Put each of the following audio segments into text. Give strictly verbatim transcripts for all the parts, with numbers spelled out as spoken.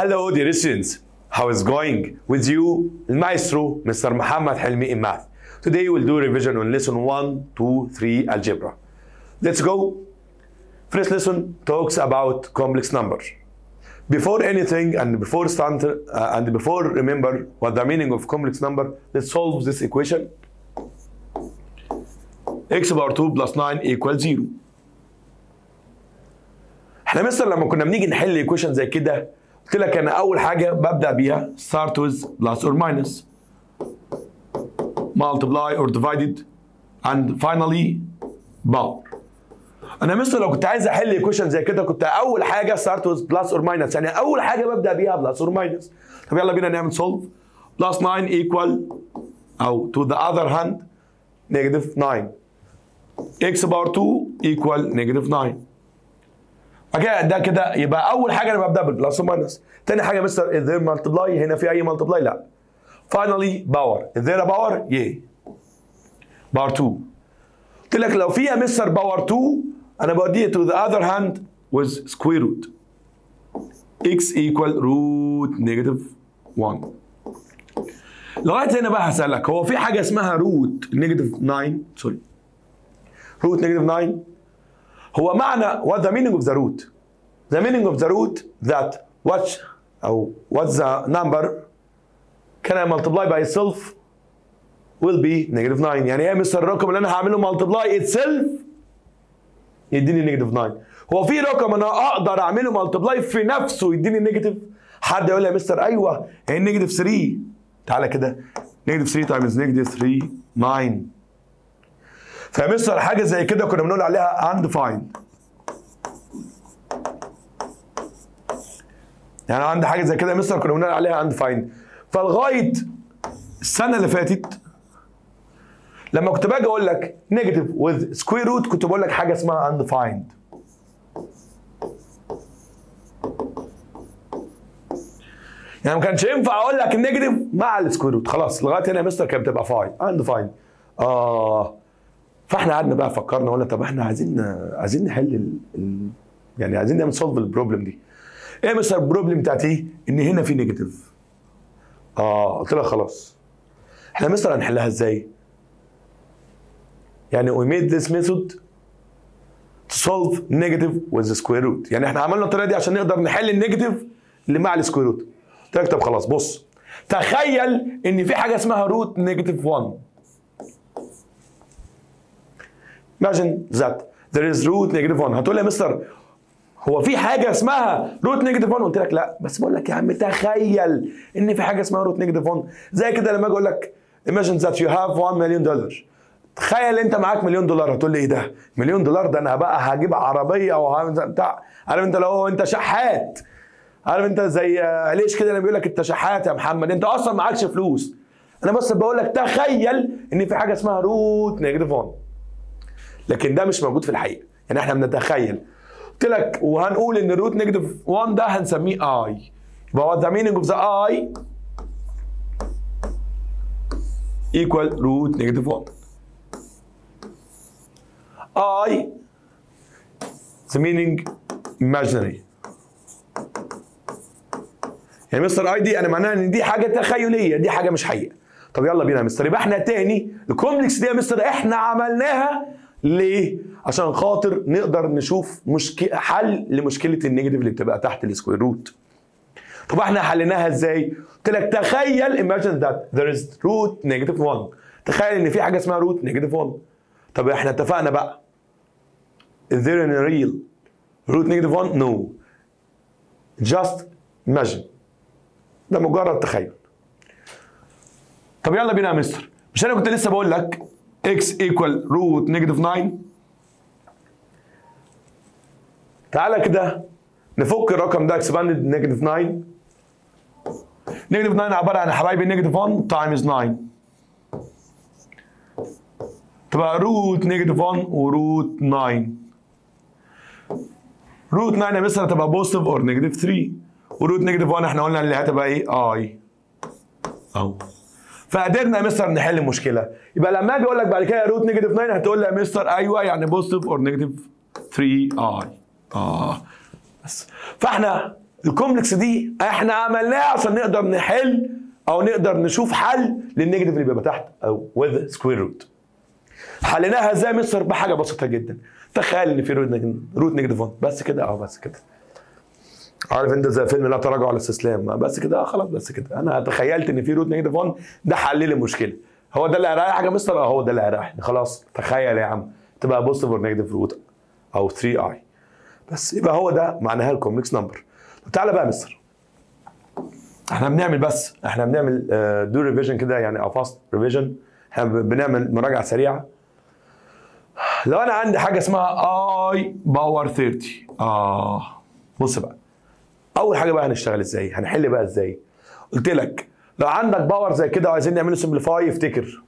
Hello dear students, how is going with you المايسترو Mister محمد حلمي in math. Today we'll do revision on lesson one, two, three algebra. Let's go. First lesson talks about complex number. Before anything and before start uh, and before remember what the meaning of complex number, let's solve this equation. X power two plus nine equals zero. احنا مثلا لما كنا بنيجي نحل ايكويشن زي كده قلت لك انا اول حاجه ببدا بيها start with plus or minus multiply or divided and finally power. انا مثلا لو كنت عايز احل ايكويشن زي كده كنت اول حاجه start with plus or minus، يعني اول حاجه ببدا بيها plus or minus. طب يلا بينا نعمل solve. plus nine equal او to the other hand negative nine. x power two equal negative nine. اوكي ده كده يبقى اول حاجه انا ببدا بالبلس وماينس. تاني حاجه مستر is there multiply؟ هنا في اي multiply؟ لا. finally power is there a power؟ yeah. power two. قلت لك لو فيها مستر باور two انا بوديه to the other hand with square root x equal root negative one. لغايه هنا بقى هسالك هو في حاجه اسمها root negative nine؟ سوري root negative nine. هو معنى what the meaning of the root؟ the meaning of the root that what أو what the number can I multiply by itself will be negative nine. يعني ايه مستر الرقم اللي انا هعمله multiply itself يديني negative nine؟ هو في رقم انا اقدر اعمله multiply في نفسه يديني نيجاتيف؟ حد يقول لي يا مستر ايوه هي نيجاتيف ثلاثة. تعالى كده نيجاتيف ثلاثة times نيجاتيف ثلاثة تسعة. فمثل حاجه زي كده كنا بنقول عليها undefined. يعني عندي حاجه زي كده مثلا كنا بنقول عليها undefined. فلغايه السنه اللي فاتت لما كنت باجي اقول لك نيجاتيف with square root كنت بقول لك حاجه اسمها undefined. يعني ما كانش ينفع اقول لك النيجاتيف مع السكوير روت. خلاص لغايه هنا يا مستر كانت بتبقى فاين undefined. اه فاحنا قعدنا بقى فكرنا قلنا طب احنا عايزين عايزين نحل ال... ال... يعني عايزين نعمل سولف البروبلم دي. ايه مثلا البروبلم بتاعتي؟ ان هنا في نيجاتيف. اه قلت لك خلاص احنا مثلا هنحلها ازاي؟ يعني we made this method to solve negative with the square root. يعني احنا عملنا الطريقه دي عشان نقدر نحل النيجاتيف اللي مع السكوير روت. قلت لك طب خلاص بص تخيل ان في حاجه اسمها روت نيجاتيف واحد. Imagine that there is root negative one. هتقول لي يا مستر هو في حاجه اسمها روت نيجاتيف واحد؟ قلت لك لا، بس بقول لك يا عم تخيل ان في حاجه اسمها روت نيجاتيف واحد. زي كده لما اجي اقول لك imagine that you have one million dollars. تخيل انت معاك مليون دولار. هتقول لي ايه ده؟ مليون دولار ده انا بقى هجيب عربيه او بتاع. عارف انت لو انت شحات، عارف انت زي ليش كده لما بيقول لك انت شحات يا محمد انت اصلا معكش فلوس. انا بس بقول لك تخيل ان في حاجه اسمها روت نيجاتيف واحد. لكن ده مش موجود في الحقيقه، يعني احنا بنتخيل. قلت لك وهنقول ان الروت نيجاتيف واحد ده هنسميه اي. يبقى ذا مينينج اوف ذا اي ايكوال روت نيجاتيف واحد. اي ذا مينينج imaginary. يعني مستر اي دي انا معناها ان دي حاجه تخيليه، دي حاجه مش حقيقه. طب يلا بينا يا مستر. يبقى احنا تاني الكومبلكس دي يا مستر احنا عملناها ليه؟ عشان خاطر نقدر نشوف مشكله حل لمشكله النيجاتيف اللي بتبقى تحت السكوير روت. طب احنا حليناها ازاي؟ قلت لك تخيل imagine that there is root negative one. تخيل ان في حاجه اسمها root negative one. طب احنا اتفقنا بقى is there a real root negative one؟ no. just imagine. ده مجرد تخيل. طب يلا بينا يا مستر. مش انا كنت لسه بقول لك x equal root negative nine؟ تعالى كده نفك الرقم ده expanded negative nine. negative nine عباره عن حبايبي negative one times nine. تبقى root negative one و root nine. root nine يا مستر هتبقى positive or negative three. وروت نيجاتيف واحد احنا قلنا اللي هتبقى ايه؟ اي. اهو. فقدرنا يا مستر نحل المشكله. يبقى لما اجي اقول لك بعد كده روت نيجاتيف تسعة هتقول لي يا مستر ايوه يعني بوزيتيف اور نيجاتيف ثلاثة اي. اه بس. فاحنا الكومبلكس دي احنا عملناها عشان نقدر نحل او نقدر نشوف حل للنيجاتيف اللي بيبقى تحت او with square root. حليناها ازاي يا مستر؟ بحاجه بسيطه جدا. تخيل ان في روت نيجاتيف واحد بس كده. اه بس كده. عارف انت زي فيلم لا تراجع ولا الاستسلام، بس كده. اه خلاص بس كده. انا تخيلت ان في روت نيجاتيف واحد، ده حل لي المشكله. هو ده اللي هيريحك يا مستر؟ اه هو ده اللي هيريحني. خلاص تخيل يا عم تبقى بوزيتيف اور نيجاتيف روت او ثري اي بس، يبقى هو ده معناها الكومبلكس نمبر. تعالى بقى يا مستر، احنا بنعمل بس احنا بنعمل دو ريفيجن كده يعني او فاست ريفيجن. احنا بنعمل مراجعه سريعه. لو انا عندي حاجه اسمها اي باور ثلاثين، اه بص بقى، اول حاجه بقى هنشتغل ازاي؟ هنحل بقى ازاي؟ قلت لك لو عندك باور زي كده وعايزين نعمله سمبليفاي، افتكر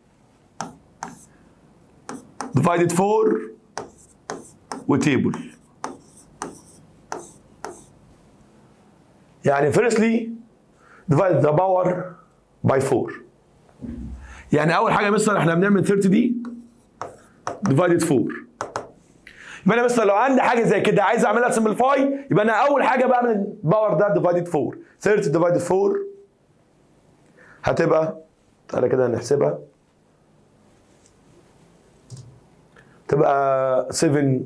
ديفايدد فور وتيبل. يعني فيرستلي divide the power by فور. يعني اول حاجه مثلا احنا بنعمل ثلاثين دي divided فور. يبقى انا مثلا لو عندي حاجه زي كده عايز اعملها سمبليفاي، يبقى انا اول حاجه بعمل الباور ده divided فور. ثلاثين divided فور هتبقى، تعالى كده نحسبها، تبقى سبعة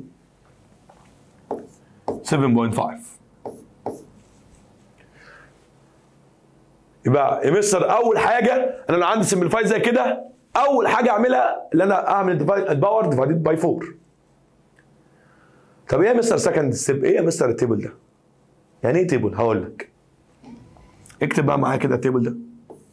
سبعة فاصلة خمسة. يبقى يا مستر اول حاجه انا لو عندي سمبليفاي زي كده، اول حاجه اعملها ان انا اعمل الباور ديفايدد باي فور. طب ايه يا مستر سكند ستيب؟ ايه يا مستر التيبل ده؟ يعني ايه تيبل؟ هقول لك. اكتب بقى معايا كده التيبل ده.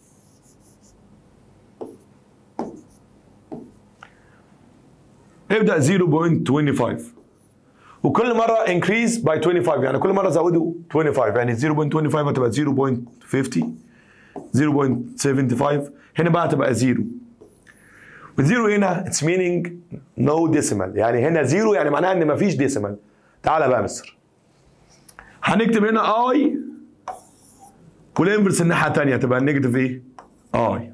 ابدا صفر فاصلة خمسة وعشرين وكل مره انكريز باي خمسة وعشرين، يعني كل مره زوده خمسة وعشرين، يعني صفر فاصلة خمسة وعشرين هتبقى صفر فاصلة خمسين، صفر فاصلة سبعة وسبعين، هنا بقى هتبقى صفر. والزيرو هنا اتس مينينج نو ديسيمال، يعني هنا زيرو يعني معناها ان مفيش ديسيمال. تعالى بقى يا مستر، هنكتب هنا اي والانفرس الناحيه الثانيه تبقى النيجاتيف ايه؟ اي.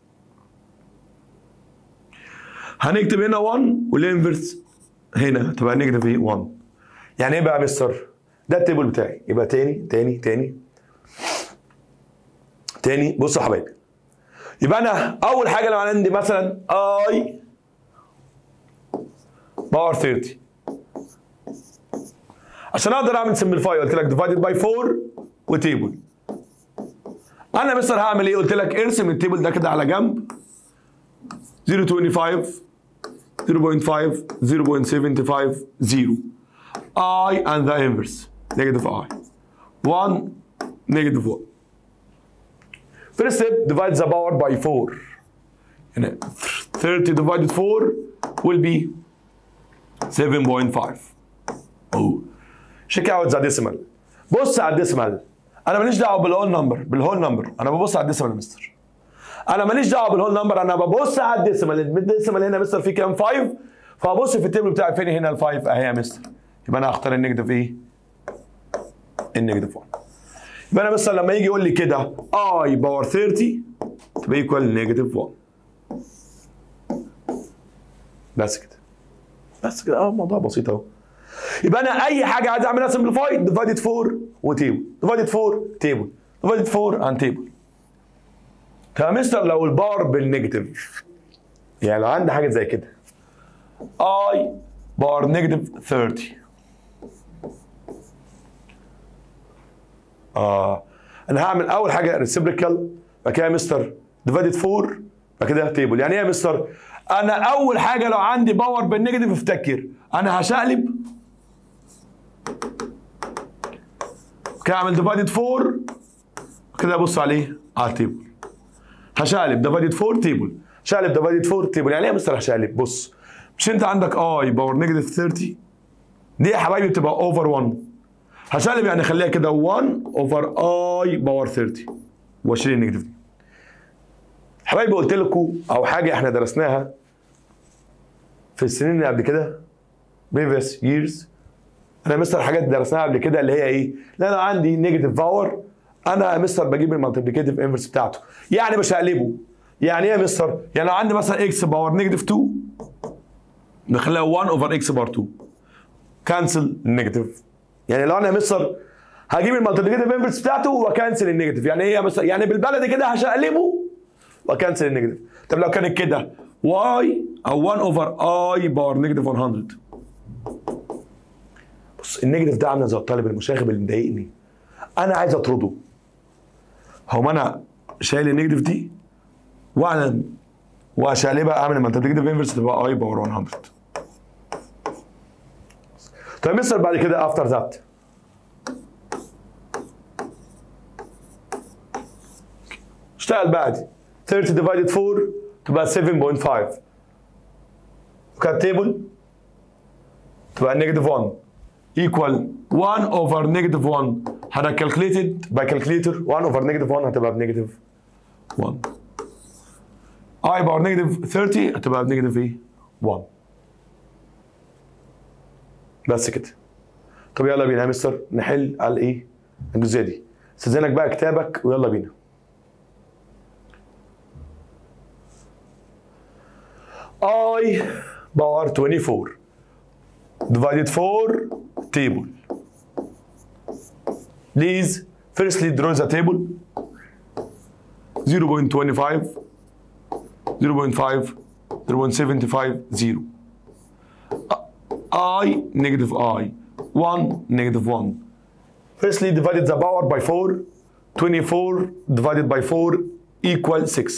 هنكتب هنا واحد والانفرس هنا تبقى نيجاتيف ايه؟ واحد. يعني ايه بقى يا مستر؟ ده التيبل بتاعي. يبقى تاني تاني تاني تاني بصوا يا حبايبي، يبقى انا اول حاجه لو عندي مثلا اي باور ثلاثين، عشان اقدر اعمل سمبليفاي قلت لك ديفايدد باي فور وتيبل. انا مثلا هعمل ايه؟ قلت لك ارسم التيبل ده كده على جنب. صفر فاصلة خمسة وعشرين، صفر فاصلة خمسة، صفر فاصلة سبعة وسبعين، صفر. I and the inverse negative I. one negative one. First step, divide the power by four. And thirty divided four will be seven point five. Oh. Check out the decimal. بص على الديسيمال. أنا ماليش دعوة بالهول نمبر، بالهول نمبر. أنا ببص على الديسيمال يا مستر. أنا ماليش دعوة بالهول نمبر، أنا ببص على الديسيمال. الديسيمال هنا يا مستر فيه كام؟ خمسة. فأبص في التيبل بتاعي فين هنا ال خمسة أهي يا مستر. يبقى أنا هختار النيجاتيف إيه؟ النيجاتيف واحد. يبقى انا مثلا لما يجي يقول لي كده اي باور ثلاثين تبقى ايكوال نيجاتيف واحد. بس كده. بس كده. اه الموضوع بسيط اهو. يبقى انا اي حاجه عايز اعملها سمبليفاي ديفايدد فور وتيبل، ديفايدد فور تيبل، ديفايدد فور اند تيبل. طب يا مستر لو الباور بالنيجاتيف، يعني لو عندي حاجه زي كده اي باور نيجاتيف ثلاثين، اه انا هعمل اول حاجه ريسيبريكال، بعد كده يا مستر ديفايدد فور، بعد كده تيبل. يعني ايه يا مستر؟ انا اول حاجه لو عندي باور بالنيجاتيف افتكر انا هشقلب كده، اعمل ديفايدد فور كده ابص عليه على التيبل. هشقلب ديفايدد فور تيبل، شقلب ديفايدد فور تيبل. يعني ايه يا مستر هشقلب؟ بص، مش انت عندك اي باور نيجاتيف ثلاثين دي يا حبايبي بتبقى اوفر واحد. هشقلب يعني خليها كده واحد اوفر اي باور ثلاثين واشيل النيجاتيف دي. حبايبي قلت لكم او حاجه احنا درسناها في السنين اللي قبل كده previous years. انا مستر حاجات درسناها قبل كده اللي هي ايه؟ لا انا عندي نيجاتيف باور، انا يا مستر بجيب المالتيبليكيتيف انفرس بتاعته، يعني مش هقلبه. يعني ايه يا مستر؟ يعني لو عندي مثلا اكس باور نيجاتيف اتنين نخليها واحد اوفر اكس باور اتنين، كانسل النيجاتيف. يعني لو انا يا مستر هجيب المالتيبليكيتيف انفرس بتاعته واكنسل النيجاتيف. يعني ايه مثلا؟ يعني بالبلدي كده هشقلبه واكنسل النيجاتيف. طب لو كانت كده واي او واحد اوفر اي باور نيجاتيف مية. بص النيجاتيف ده عامل زي الطالب المشاغب اللي مضايقني، انا عايز اطرده. هو انا شايل النيجاتيف دي واعمل واشقلبها، اعمل المالتيبليكيتيف انفرس تبقى اي باور مية. طيب مستر بعد كده افتر ذات اشتغل بعد ثلاثين divided أربعة تبقى سبعة فاصلة خمسة. كات تيبل تبقى نيجاتيف واحد equal واحد over نيجاتيف واحد. هذا calculated by calculator. واحد over نيجاتيف واحد هتبقى بنيجاتيف واحد. I باور نيجاتيف ثلاثين هتبقى بنيجاتيف ايه؟ واحد. بس كده. طب يلا بينا يا مستر نحل على ايه؟ الجزئيه دي. استاذنك بقى كتابك ويلا بينا. I باور أربعة وعشرين divided four table. Please firstly draw the table. zero point two five, zero point five, zero point seven five, zero. I negative I, one negative one. Firstly divided the power by four. twenty-four divided by four equal six.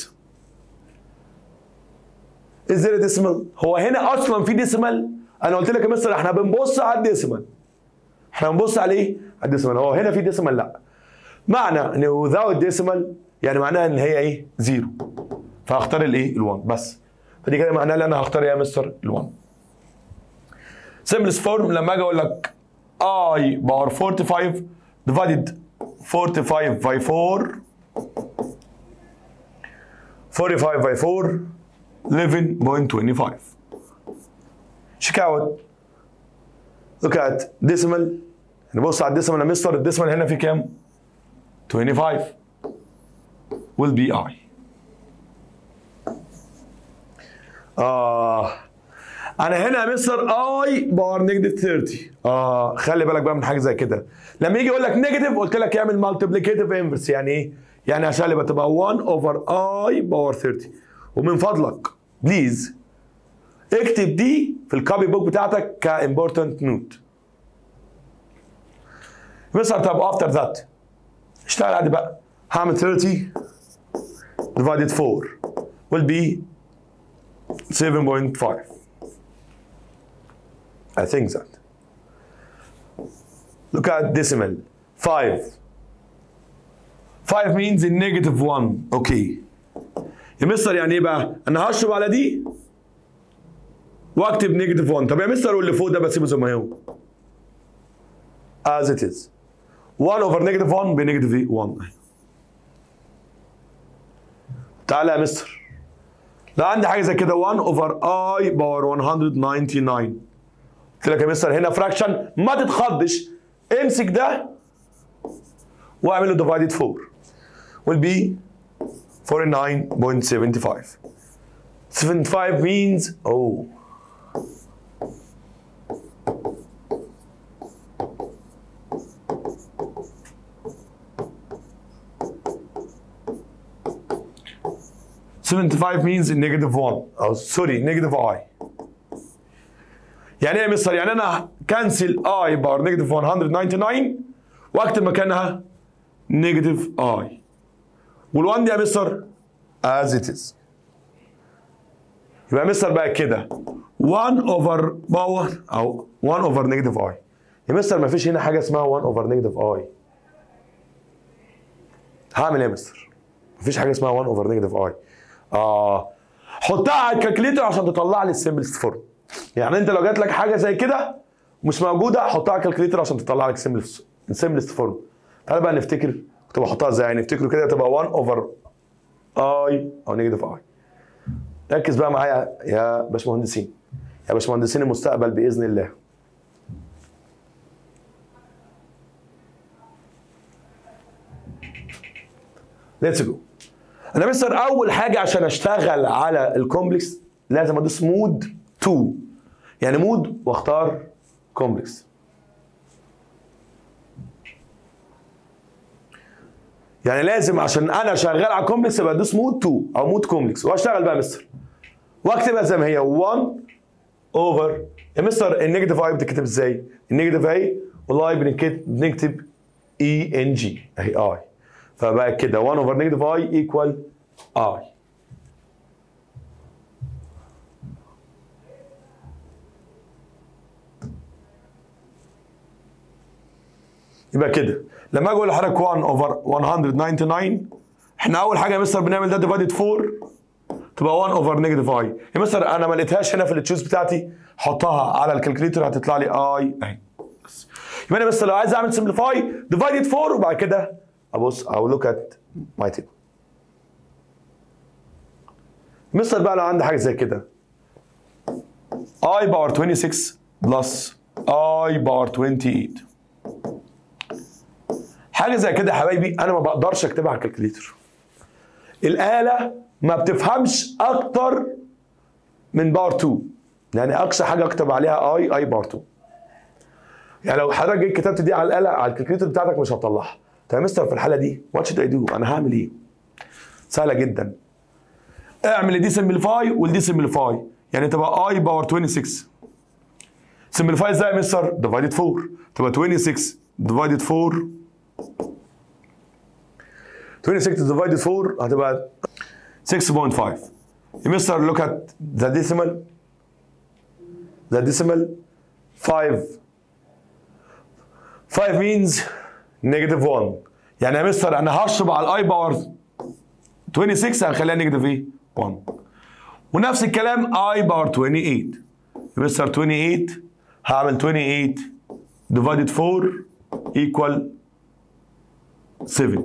Is there a decimal؟ هو هنا اصلا في ديسيمال؟ انا قلت لك يا مستر احنا بنبص على الديسيمال. احنا بنبص على ايه؟ على الديسيمال. هو هنا في ديسيمال؟ لا. معنى ان without ديسيمال يعني معناها ان هي ايه؟ زيرو. فهختار الايه؟ ال1 بس. فدي كده معناها ان انا هختار ايه يا مستر؟ ال1. simplest form لما اجي اقول لك I باور خمسة وأربعين divided forty-five by four. forty-five by four eleven point two five. check out. look at decimal. نبص على الديسيمال يا مستر. الديسيمال هنا في كام؟ twenty-five will be I. آه أنا هنا يا مستر I باور نيجاتيف ثلاثين. آه خلي بالك بقى من حاجة زي كده. لما يجي يقول لك نيجاتيف قلت لك اعمل مالتيبليكيتيف انفرس. يعني إيه؟ يعني عشان يبقى تبقى واحد اوفر I باور ثلاثين. ومن فضلك بليز اكتب دي في الكوبي بوك بتاعتك كامبورتنت نوت. مستر طب افتر ذات اشتغل عادي بقى. هعمل ثلاثين divided four will be seven point five. I think that. Look at decimal. five. five means in negative one. Okay. يا مستر يعني ايه بقى؟ انا هشرب على دي واكتب نيجاتيف واحد. طب يا مستر واللي فوق ده بسيبه زي ما هو. As it is. واحد over نيجاتيف واحد بنيجاتيف واحد. تعالى يا مستر. لو عندي حاجه زي كده واحد over I باور مية وتسعة وتسعين. قلت لك يا مستر هنا فراكشن ما تتخضش. امسك ده واعمل له divided four. will be forty-nine point seven five. seventy-five means oh seventy-five means negative one. Oh sorry negative I. يعني ايه يا مستر؟ يعني انا كنسل I باور نيجاتيف مية وتسعة وتسعين واكتب مكانها نيجاتيف I. والوان دي يا مستر as it is. يبقى يا مستر بقى كده واحد اوفر باور او واحد اوفر نيجاتيف I. يا مستر ما فيش هنا حاجه اسمها واحد اوفر نيجاتيف I. هعمل ايه يا مستر؟ ما فيش حاجه اسمها واحد اوفر نيجاتيف I. اه حطها على الكالكليتر عشان تطلع لي السمبلست فورم. يعني انت لو جات لك حاجه زي كده مش موجوده حطها على الكالكليتر عشان تطلع لك السمبلست فورم. تعالى بقى نفتكر كنت بحطها ازاي. يعني نفتكروا كده تبقى واحد اوفر اي او نيجاتيف اي. ركز بقى معايا يا باشمهندسين يا باشمهندسين المستقبل باذن الله. ليتس جو. انا مستر اول حاجه عشان اشتغل على الكومبلكس لازم ادوس مود اتنين. يعني مود واختار كومبلكس. يعني لازم عشان انا شغال على كومبلكس يبقى ادوس مود اتنين او مود كومبلكس واشتغل بقى يا مستر واكتبها زي ما هي واحد اوفر. يا مستر النيجاتيف اي بتتكتب ازاي؟ النيجاتيف اي والاي بنكتب اي ان جي اهي اي، فبقى كده واحد اوفر نيجاتيف اي ايكوال اي. يبقى كده لما اجي اقول لحضرتك واحد اوفر مية وتسعة وتسعين، احنا اول حاجه يا مستر بنعمل ده ديفايدد اربعة تبقى واحد اوفر نيجاتيف اي. يا مستر انا ما لقيتهاش هنا في التشوز بتاعتي، حطها على الكالكوليتر هتطلع لي اي اهي. يبقى انا بس لو عايز اعمل سمبليفاي ديفايدد اربعة وبعد كده ابص او لوك ات ماي تيبل. مستر بقى لو عندي حاجه زي كده اي باور ستة وعشرين بلس اي باور تمنية وعشرين، حاجه زي كده يا حبايبي انا ما بقدرش اكتبها على الكالكوليتر. الاله ما بتفهمش اكتر من باور اتنين، يعني اقصى حاجه اكتب عليها اي اي باور اتنين. يعني لو حضرتك جيت كتبت دي على الاله على الكالكوليتر بتاعتك مش هتطلعها. طب يا مستر في الحاله دي واتش اي دو انا هعمل ايه؟ سهله جدا. اعمل دي سمبليفاي والدي سمبليفاي، يعني تبقى اي باور ستة وعشرين. سمبليفاي ازاي يا مستر؟ ديفايدد اربعة تبقى ستة وعشرين ديفايدد اربعة، ستة وعشرين ديفايدد اربعة هتبقى ستة فاصلة خمسة. يا مستر لوك ات ذا ديسيمال، ذا ديسيمال خمسة، خمسة means نيجاتيف واحد. يعني يا مستر انا هشرب على الاي باور ستة وعشرين هنخليها نيجاتيف ايه؟ واحد. ونفس الكلام اي باور ثمانية وعشرين. يا مستر ثمانية وعشرين هعمل ثمانية وعشرين ديفايدد اربعة ايكوال سبعة.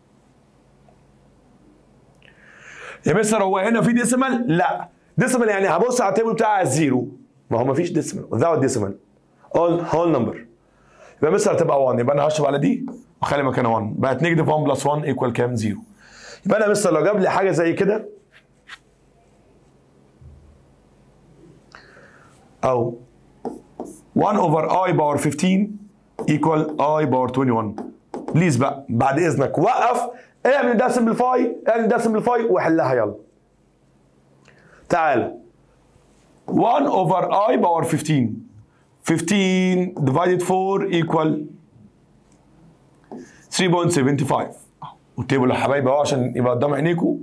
يا مستر هو هنا في ديسيمال؟ لا، ديسيمال يعني هبص على التيبل بتاع الزيرو، ما هو ما فيش ديسيمال without decimal all whole number. يبقى مستر هتبقى واحد، يبقى انا هشرب على دي واخلي مكانها واحد، بقت نيجاتيف واحد بلس واحد ايكوال كام؟ صفر. يبقى انا مستر لو جاب لي حاجه زي كده او واحد اوفر اي باور خمستاشر ايكوال اي باور واحد وعشرين، بليز بقى بعد اذنك وقف، اعمل ده سمبليفاي، اعمل ده سمبليفاي وحلها يلا. تعالى واحد اوفر اي باور خمستاشر، خمستاشر divided اربعة equal ثلاثة فاصلة سبعة خمسة. والتيبل يا حبايبي اهو عشان يبقى قدام عينيكم.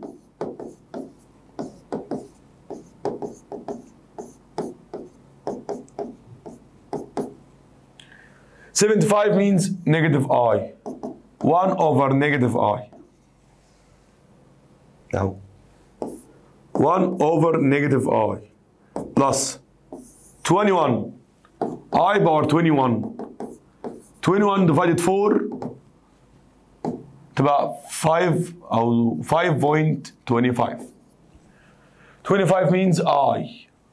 seventy-five means negative I. one over negative I. اهو one over negative I plus twenty-one I باور twenty-one. twenty-one divided four تبقى خمسة او five point two five. twenty-five means I.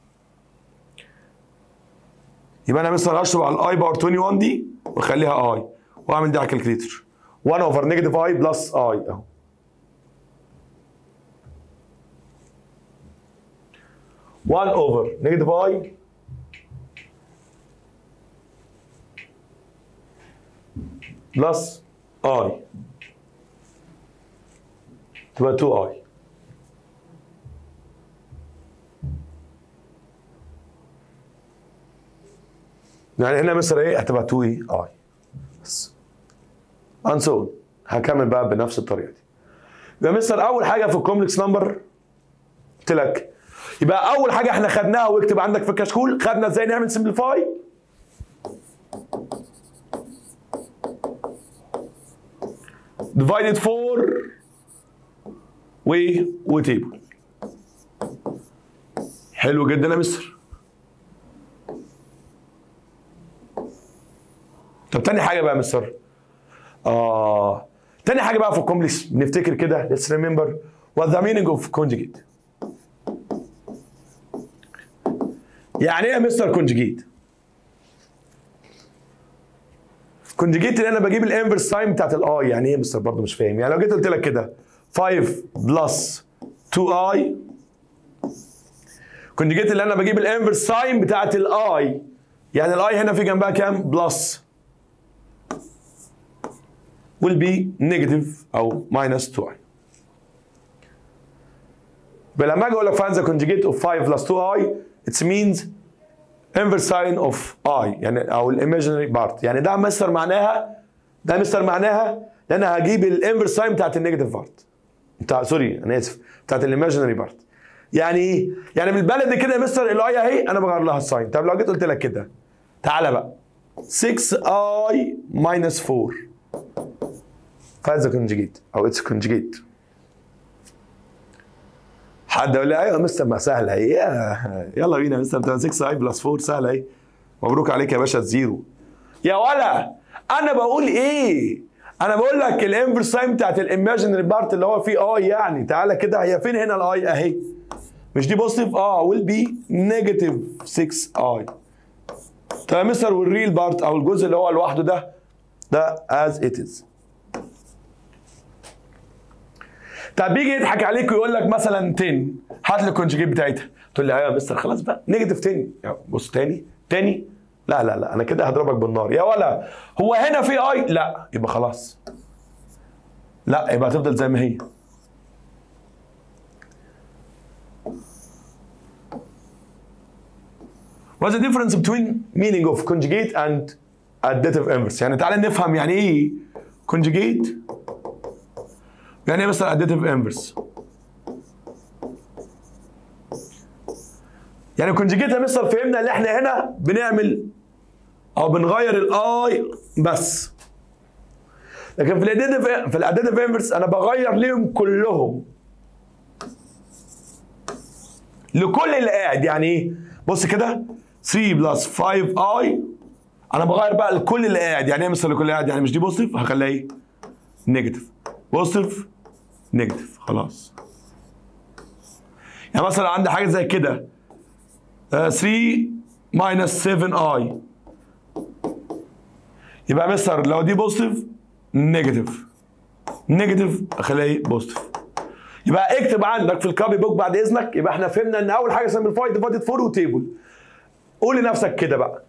يبقى انا مثلا هشرب على الاي باور twenty-one دي واخليها اي واعمل دي على الكالكليتر واحد اوفر نيجاتيف اي بلس اي اهو. واحد اوفر نيجاتيف اي بلس اي تبقى اتنين اي. يعني هنا مثلا ايه هتبقى اتنين اي اي بس. انسون هكمل بقى بنفس الطريقه دي. يبقى مثلا اول حاجه في الكومبلكس نمبر قلت لك، يبقى اول حاجه احنا خدناها واكتب عندك في الكشكول، خدنا ازاي نعمل سمبليفاي divided four و وتيبل. حلو جدا يا مستر. طب تاني حاجه بقى يا مستر، اه تاني حاجه بقى في الكومبلكس بنفتكر كده let's remember what the meaning of conjugate. يعني ايه يا مستر كونجيجيت؟ كونجيجيت اللي انا بجيب الانفرس ساين بتاعت الاي. يعني ايه يا مستر؟ برضه مش فاهم. يعني لو جيت قلت لك كده خمسة بلس اتنين اي، كونجيجيت اللي انا بجيب الانفرس ساين بتاعت الاي، يعني الاي هنا في جنبها كام؟ بلس. will be negative او minus تو اي. لما اجي اقول لك find the conjugate of five plus two i it means inverse sign of i يعني او الايماجينري بارت. يعني ده مستر معناها ده مستر معناها ان انا هجيب الانفرس ساين بتاعت النيجاتيف بارت بتاع سوري انا اسف بتاعت الايماجينري بارت. يعني ايه؟ يعني بالبلدي كده يا مستر الاي اهي انا بغير لها الساين. طب لو جيت قلت لك كده تعالى بقى six i minus four find the conjugate او its conjugate. حد يقول لي ايوه يا مستر ما سهله اهي يلا بينا يا مستر ستة اي بلس أربعة سهله اهي مبروك عليك يا باشا الزيرو. يا ولا انا بقول ايه؟ انا بقول لك الانفرس ساين بتاعت الايماجينري بارت اللي هو فيه اي. يعني تعالى كده هي فين هنا الاي اهي مش دي بوزيتيف اه ويل بي نيجاتيف ستة اي. طب يا مستر والريل بارت او الجزء اللي هو لوحده ده ده as it is. طب بيجي يضحك عليك ويقول لك مثلا عشرة هات لي الكونجيجيت بتاعتها تقول لي ايوه يا مستر خلاص بقى نيجاتيف عشرة. بص تاني تاني لا لا لا انا كده هضربك بالنار يا ولا. هو هنا في اي لا يبقى خلاص لا يبقى هتفضل زي ما هي. What's the difference between meaning of conjugate and additive inverse؟ يعني تعالى نفهم يعني ايه conjugate يعني ايه مثلا additive inverse. يعني conjugate يا مستر فهمنا ان احنا هنا بنعمل او بنغير الاي بس. لكن في الاديتيف في الاديتيف انفرس انا بغير ليهم كلهم لكل اللي قاعد. يعني ايه؟ بص كده ثلاثة بلس خمسة اي انا بغير بقى لكل اللي قاعد. يعني ايه مثلا لكل اللي قاعد؟ يعني مش دي بوزيتيف هخليها ايه؟ نيجاتيف بوزيتيف نيجاتيف خلاص. يعني مثلا عندي حاجه زي كده ثلاثة ماينس سبعة اي يبقى مستر لو دي بوزيتيف نيجاتيف نيجاتيف اخليها ايه؟ بوزيتيف. يبقى اكتب عندك في الكوبي بوك بعد اذنك. يبقى احنا فهمنا ان اول حاجه سمبليفاي ديفايدد فور وتيبل. قول لنفسك كده بقى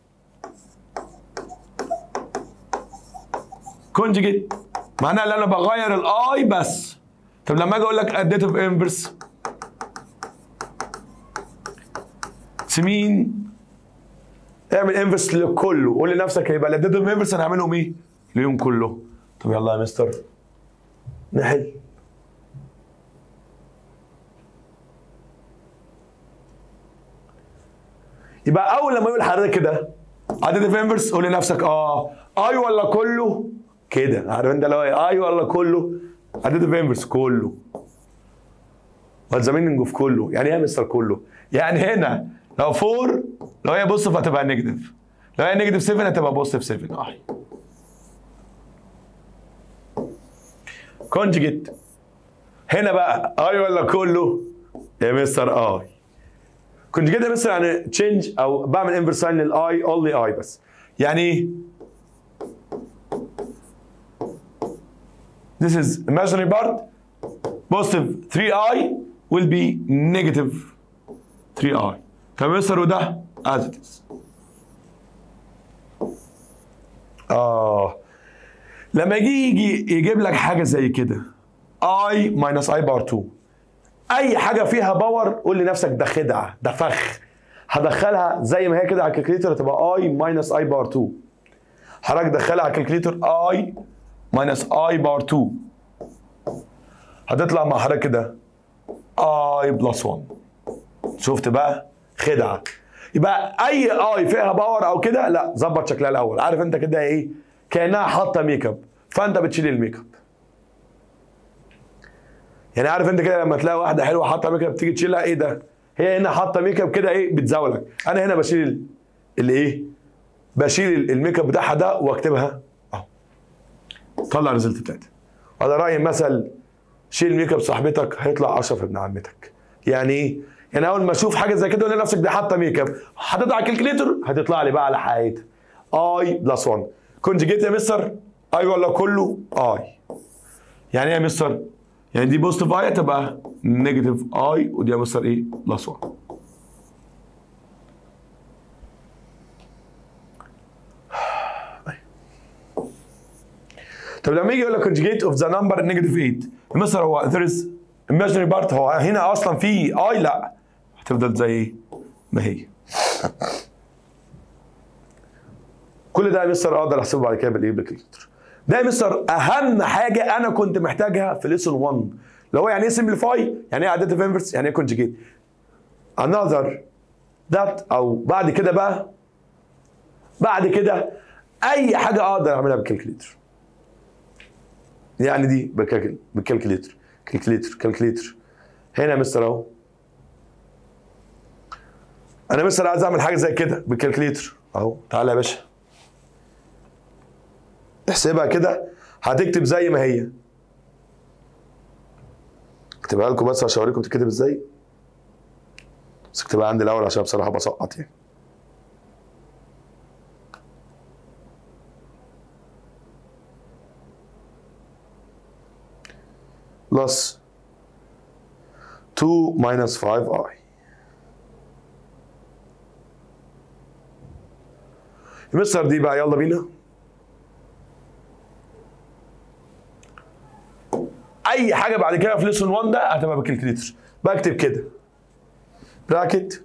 كونجيجيت معناها ان انا بغير الاي بس. طب لما اجي اقول لك اديتيف انفرس مين اعمل انفرس لكله. قول لنفسك هيبقى الاديتيف انفرس انا هعملهم ايه؟ ليهم كله. طب يلا يا مستر نحل. يبقى اول لما يقول لحضرتك كده اديتيف انفرس قول لنفسك اه اي ولا كله كده. عارف انت لو اي ولا كله؟ اديتيف انفرس كله. واتس ذا مينينج اوف كله؟ يعني ايه يا مستر كله؟ يعني هنا لو أربعة لو هي بوزيتيف هتبقى نيجاتيف، لو هي نيجاتيف سبعة هتبقى بوزيتيف سبعة. اه كونجيجيت هنا بقى اي ولا كله يا مستر؟ اي. كونجيجيت يا مستر يعني تشينج او بعمل انفرس ساين للاي اونلي اي بس. يعني ايه؟ This is imaginary part positive three i will be negative three i. طب يا مستر وده as it is. اه لما يجي يجي يجيب لك حاجه زي كده i minus i بار اتنين اي حاجه فيها باور قول لنفسك ده خدعه ده فخ. هدخلها زي ما هي كده على الكالكليتر هتبقى i minus i بار اتنين. حضرتك دخلها على الكالكليتر i minus i بار اتنين هتطلع مع حضرتك كده i بلس واحد. شفت بقى؟ خدعه. يبقى اي اي فيها باور او كده لا ظبط شكلها الاول. عارف انت كده ايه؟ كانها حاطه ميك اب فانت بتشيل الميك اب. يعني عارف انت كده لما تلاقي واحده حلوه حاطه ميك اب تيجي تشيلها ايه ده؟ هي هنا حاطه ميك اب كده ايه بتزاولك. انا هنا بشيل الايه؟ بشيل الميك اب بتاعها ده واكتبها اهو. طلع الريزلت بتاعتها. على راي مثل شيل ميك اب صاحبتك هيطلع اشرف ابن عمتك. يعني ايه؟ يعني اول ما اشوف حاجه زي كده قول لنفسك دي حاطه ميك اب حطيتها على الكالكليتر هتطلع لي بقى على حقيقتها اي بلس واحد. كونجيجيت يا مستر اي ولا كله؟ اي. يعني ايه يا مستر؟ يعني دي بوزيتيف اي هتبقى نيجاتيف اي ودي يا مستر ايه؟ بلس واحد. طب لما يجي يقول لك conjugate of the number negative ثمانية، مثلا هو there is imaginary part، هو هنا اصلا في اي؟ لا، هتفضل زي ما هي. كل ده يا مستر اقدر احسبه بعد كده بالايه؟ بالكالكوليتر. ده يا مستر اهم حاجه انا كنت محتاجها في ليسون واحد، اللي هو يعني ايه سمبليفاي، يعني ايه اديتيف انفرس، يعني ايه كونجيجيت. another that او بعد كده بقى، بعد كده اي حاجه اقدر اعملها بالكالكوليتر. يعني دي بالكالكوليتر، كالكوليتر كالكوليتر. هنا يا مستر اهو انا مستر عايز اعمل حاجه زي كده بالكالكوليتر اهو. تعالى يا باشا احسبها كده، هتكتب زي ما هي. اكتبها لكم بس عشان اوريكم تتكتب ازاي، بس اكتبها عندي الاول عشان بصراحه بسقط يعني. بلس اتنين minus خمسة i. مستر دي بقى يلا بينا. اي حاجه بعد كده في ليسون واحد ده هتبقى بالكالكوليتر. بكتب كده براكت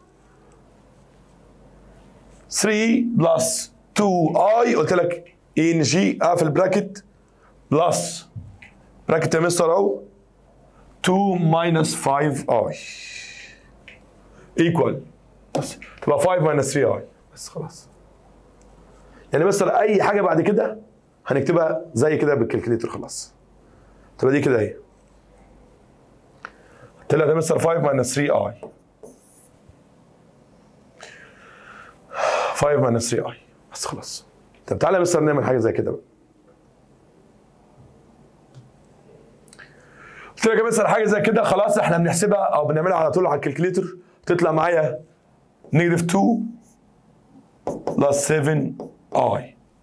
ثلاثة بلس اتنين i، قلت لك ان جي اقفل براكت بلس براكت يا مستر اهو اتنين minus خمسة i ايكوال تبقى خمسة minus ثلاثة i بس خلاص. يعني مستر اي حاجه بعد كده هنكتبها زي كده بالكالكوليتر خلاص. تبقى دي كده اهي. طلع ده مستر خمسة minus ثلاثة i، خمسة minus ثلاثة i بس خلاص. طب تعالى يا مستر نعمل حاجه زي كده بقى. قلت لك يا مستر حاجه زي كده خلاص احنا بنحسبها او بنعملها على طول على الكالكوليتر، تطلع معايا نيجاتيف اتنين بلس سبعة i.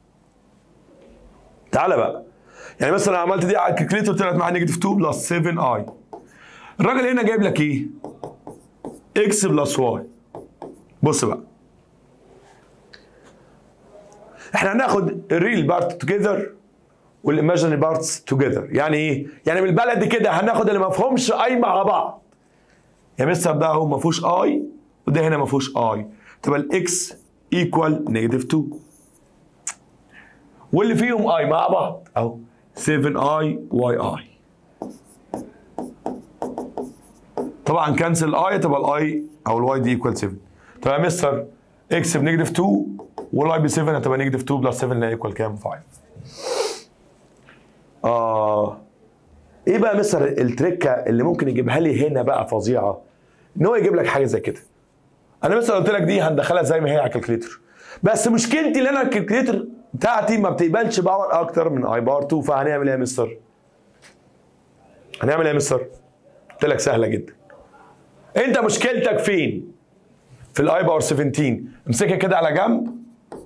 تعالى بقى يعني مثلا عملت دي على الكالكوليتر طلعت معايا نيجاتيف اتنين بلس سبعة i. الراجل هنا جايب لك ايه؟ x بلس y. بص بقى احنا هناخد الريل بارت توجذر والايماجينري بارتس توجذر. يعني ايه؟ يعني من البلد كده هناخد اللي ما فيهمش اي مع بعض. يا مستر ده اهو ما فيهوش اي وده هنا ما فيهوش اي، تبقى الاكس ايكوال نيجاتيف اتنين، واللي فيهم اي مع بعض اهو سبعة i واي اي. طبعا كنسل الاي تبقى الاي او الواي دي ايكوال سبعة. طب يا مستر اكس بنيجاتيف اتنين والاي ب سبعة هتبقى نيجاتيف اتنين بلس سبعة اللي هي ايكوال كام؟ خمسة. اه ايه بقى مستر التركه اللي ممكن يجيبها لي هنا بقى فظيعه؟ ان هو يجيب لك حاجه زي كده. انا مستر قلت لك دي هندخلها زي ما هي على الكالكوليتر، بس مشكلتي ان انا الكالكوليتر بتاعتي ما بتقبلش باور اكتر من اي باور اتنين. فهنعمل ايه يا مستر؟ هنعمل ايه يا مستر؟ قلت لك سهله جدا. انت مشكلتك فين؟ في الاي باور سبعتاشر. امسكها كده على جنب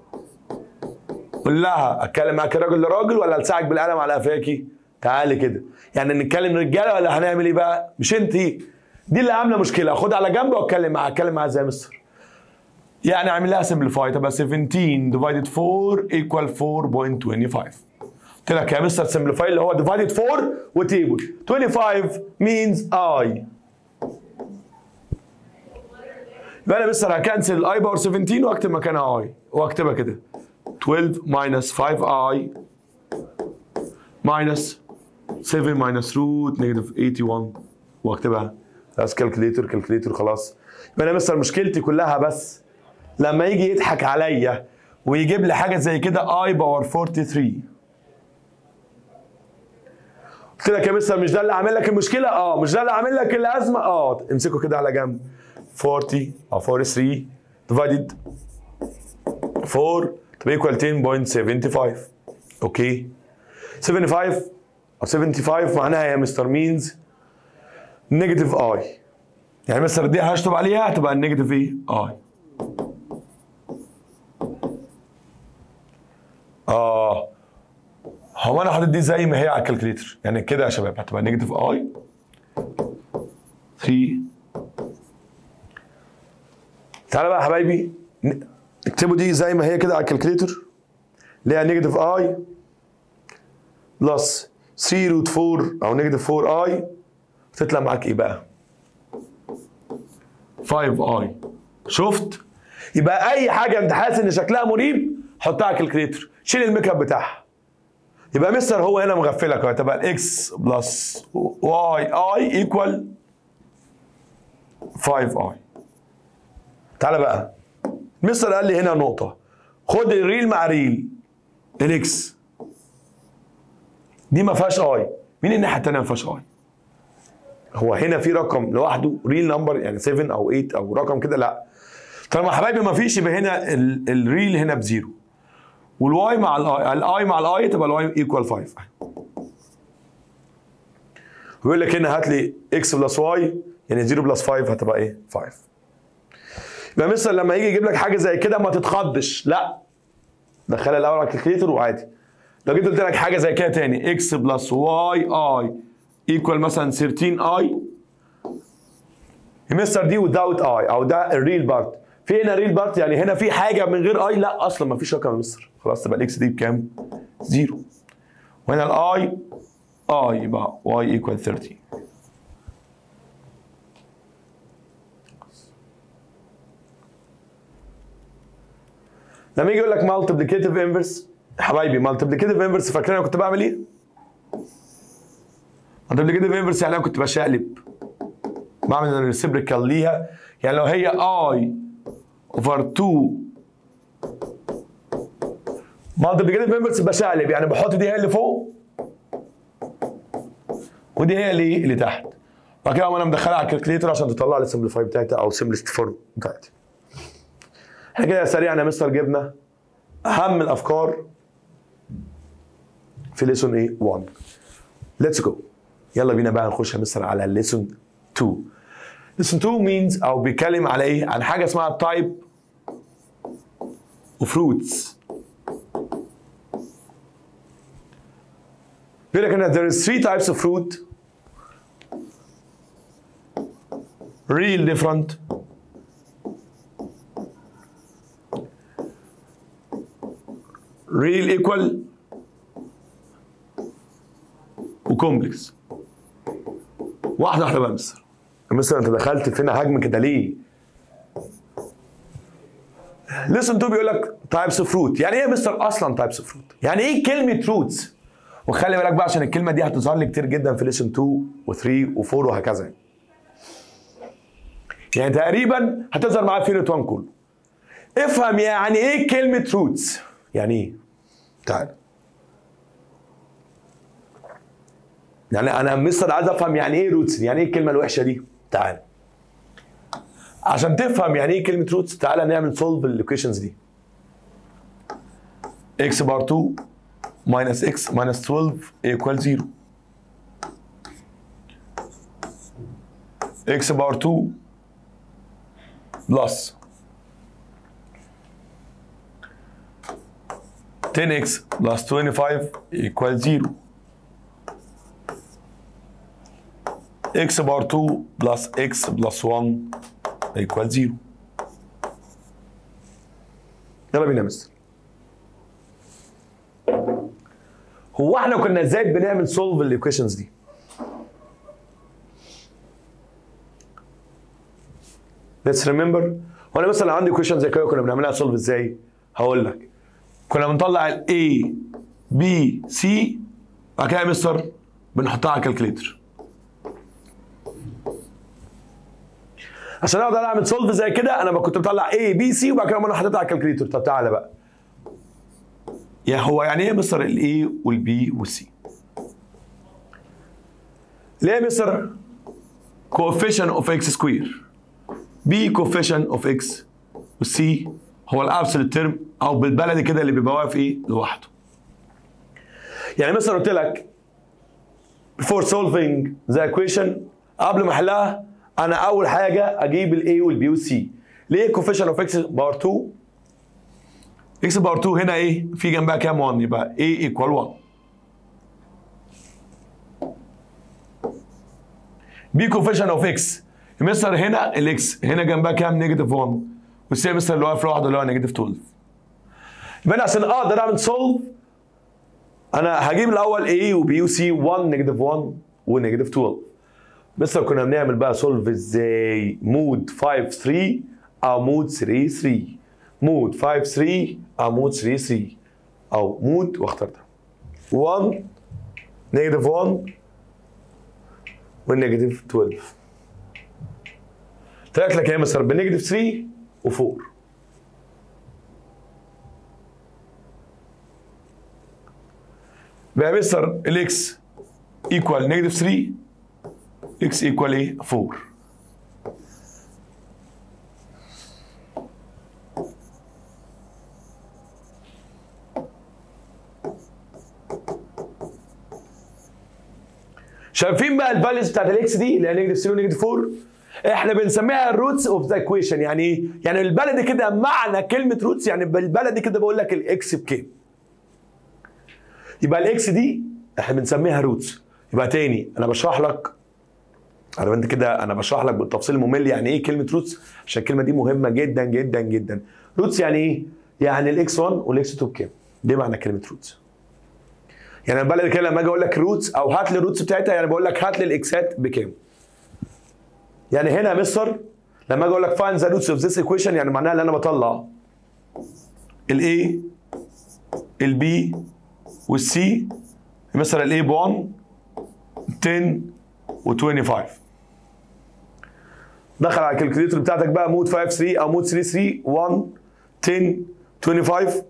قول لها اتكلم معاك راجل لراجل ولا الساعك بالقلم على قفاكي؟ تعالي كده. يعني نتكلم رجاله ولا هنعمل ايه بقى؟ مش انت دي اللي عامله مشكله. خدها على جنب واتكلم معاها. اتكلم معاها ازاي يا مستر؟ يعني اعمل لها سمبليفاي. تبقى سبعتاشر ديفايدد اربعة ايكوال اربعة فاصلة خمسة وعشرين. قلت لك يا مستر سمبليفاي اللي هو ديفايدد اربعة وتيبل خمسة وعشرين means i. يبقى انا مستر هكنسل الاي باور سبعتاشر واكتب مكانها اي واكتبها كده اتناشر minus خمسة i minus سبعة minus root negative واحد وثمانين واكتبها. بس كالكوليتر كالكوليتر خلاص. يبقى انا مستر مشكلتي كلها بس لما يجي يضحك عليا ويجيب لي حاجه زي كده اي باور تلاتة واربعين. قلت لك يا مستر مش ده اللي عامل لك المشكله؟ اه. مش ده اللي عامل لك الازمه؟ اه. امسكه كده على جنب اربعين او تلاتة ديفايدد اربعة تبقى ايكوال عشرة فاصلة خمسة وسبعين. اوكي خمسة وسبعين او خمسة وسبعين معناها يا مستر مينز نيجاتيف اي. يعني مستر دي هشطب عليها هتبقى النيجاتيف ايه؟ اي. اه هو انا حاطط دي زي ما هي على الكالكوليتر. يعني كده يا شباب هتبقى نيجاتيف اي ثلاثة. تعالى بقى يا حبايبي اكتبوا دي زي ما هي كده على الكالكوليتر اللي هي نيجاتيف اي بلس ثري روت فور او نيجاتيف فور اي تطلع معاك ايه بقى؟ فايف اي. شفت؟ يبقى اي حاجه انت حاسس ان شكلها مريب حطها على الكالكليتر، شيل الميك اب بتاعها. يبقى مستر هو هنا مغفلك اهو، تبقى الاكس بلس واي اي ايكوال فايف اي. تعالى بقى مستر قال لي هنا نقطه، خد الريل مع ريل، الاكس دي ما فيهاش اي، مين الناحيه الثانيه ما فيهاش اي؟ هو هنا في رقم لوحده ريل نمبر يعني سبعة او تمانية او رقم كده، لا طالما حبايبي ما فيش يبقى هنا الريل هنا بزيرو، والواي مع الاي، الاي مع الاي تبقى الواي ايكوال خمسة. ويقول لك هنا هات لي اكس بلس واي يعني صفر بلس خمسة هتبقى ايه؟ خمسة. يبقى مثلا لما يجي يجيب لك حاجه زي كده ما تتخضش، لا دخلها الاول على الكالكليتر وعادي. لو جيت قلت لك حاجه زي كده تاني اكس بلس واي اي ايكوال مثلا تلتاشر اي، مستر دي without اي او ده الريل بارت، في هنا ريل بارت يعني هنا في حاجه من غير اي، لا اصلا ما فيش رقم يا مستر، خلاص تبقى الاكس دي بكام؟ زيرو. وهنا الاي اي يبقى واي ايكوال تلتاشر. لما يجي يقول لك multiplicative inverse حبايبي، multiplicative inverse فاكرين انا كنت بعمل ايه؟ multiplicative inverse يعني انا كنت بشقلب، بعمل الريسيبريكال ليها، يعني لو هي i over two multiplicative inverse بشقلب، يعني بحط دي هي اللي فوق ودي هي اللي اللي تحت، بعد كده انا مدخلها على الكالكليتر عشان تطلع لي السمبليفاي بتاعتها او سمبلست فورم بتاعتي. احنا كده سريعا يا مستر جبنا اهم الافكار في ليسون ايه؟ واحد. ليتس جو. يلا بينا بقى نخش يا مستر على ليسون اتنين. ليسون اتنين means او بيتكلم على ايه؟ عن حاجه اسمها type of fruits. بيقول لك ان there is three types of fruit real different real equal وكومبلكس. واحده واحده بقى يا مستر. يا مستر انت دخلت فينا هجم كده ليه؟ ليسون اتنين بيقول لك تايبس اوف فروت، يعني ايه يا مستر اصلا تايبس اوف فروت؟ يعني ايه كلمه روتس؟ وخلي بالك بقى عشان الكلمه دي هتظهر لي كتير جدا في ليسون اتنين و3 و4 وهكذا. يعني تقريبا هتظهر معايا في يونت واحد كله. افهم يعني ايه كلمه روتس؟ يعني ايه؟ تعال. يعني انا مستر عايز افهم يعني ايه روتس، يعني ايه الكلمه الوحشه دي؟ تعال. عشان تفهم يعني ايه كلمه روتس تعالى نعمل سولف الايكويشنز دي. x بار اتنين minus x minus twelve equal zero. x بار اتنين plus ten x plus twenty-five equal zero. x بار اتنين plus x plus one equal zero. يلا بينا يا مستر. هو احنا كنا ازاي بنعمل سولف الايكويشنز دي؟ let's remember. هو انا مثلا عندي ايكويشن زي كده كنا بنعملها سولف ازاي؟ هقول لك. كنا بنطلع ال A B C بعد كده يا مستر بنحطها على الكالكليتر. عشان اقدر اعمل سولف زي كده انا كنت بطلع A B C وبعد كده انا حطيتها على الكالكليتر. طب تعالى بقى. يا هو يعني ايه يا مستر ال A وال B وال C؟ ليه يا مستر؟ coefficient of x square B coefficient of x وال C هو الابسولوت تيرم او بالبلدي كده اللي بيبقى واقف ايه؟ لوحده. يعني مثلا قلت لك before solving the equation قبل ما احلها انا اول حاجه اجيب الاي والبي والسي. ليه coefficient of x باور اتنين؟ x باور اتنين هنا ايه؟ في جنبها كام واحد؟ يبقى a equal واحد. b coefficient of x مستر هنا الاكس هنا جنبها كام؟ نيجاتيف واحد. والسي مستر اللي واقف لوحده اللي هو نيجاتيف اتناشر. يبقى انا عشان اقدر اعمل سولف انا هجيب الاول A و B و C واحد نيجاتيف واحد و نيجاتيف اتناشر. بس لو كنا بنعمل بقى سولف ازاي؟ مود خمسة تلاتة او مود تلاتة تلاتة، مود خمسة تلاتة او مود تلاتة تلاتة، او مود واختار ده واحد نيجاتيف واحد والنيجاتيف اتناشر. طلعت لك ايه مثلا بنيجاتيف تلاتة و أربعة. بقى مستر الاكس ايكوال نيجاتيف تلاتة، اكس ايكوال ايه؟ أربعة. شايفين بقى الفاليوز بتاعت الاكس دي اللي هي نيجاتيف تلاتة ونيجاتيف أربعة؟ احنا بنسميها الروتس اوف ذا ايكويشن. يعني ايه؟ يعني بالبلدي كده معنى كلمه روتس، يعني بالبلدي كده بقول لك الاكس بكام. يبقى الاكس دي احنا بنسميها روتس. يبقى تاني انا بشرح لك، عارف انت كده انا بشرح لك بالتفصيل الممل يعني ايه كلمه روتس، عشان الكلمه دي مهمه جدا جدا جدا. روتس يعني ايه؟ يعني الاكس واحد والاكس اتنين بكام؟ دي معنى كلمه روتس. يعني البلد كده لما اجي اقول لك روتس او هات لي الروتس بتاعتها، يعني بقول لك هات لي الاكسات بكام. يعني هنا يا مستر لما اجي اقول لك find the roots of this equation، يعني معناها ان انا بطلع الاي البي والسي. مثلا الاي ب واحد عشرة و خمسة وعشرين. دخل على الكالكوليتر بتاعتك بقى مود خمسة تلاتة او مود تلاتة تلاتة واحد عشرة خمسة وعشرين.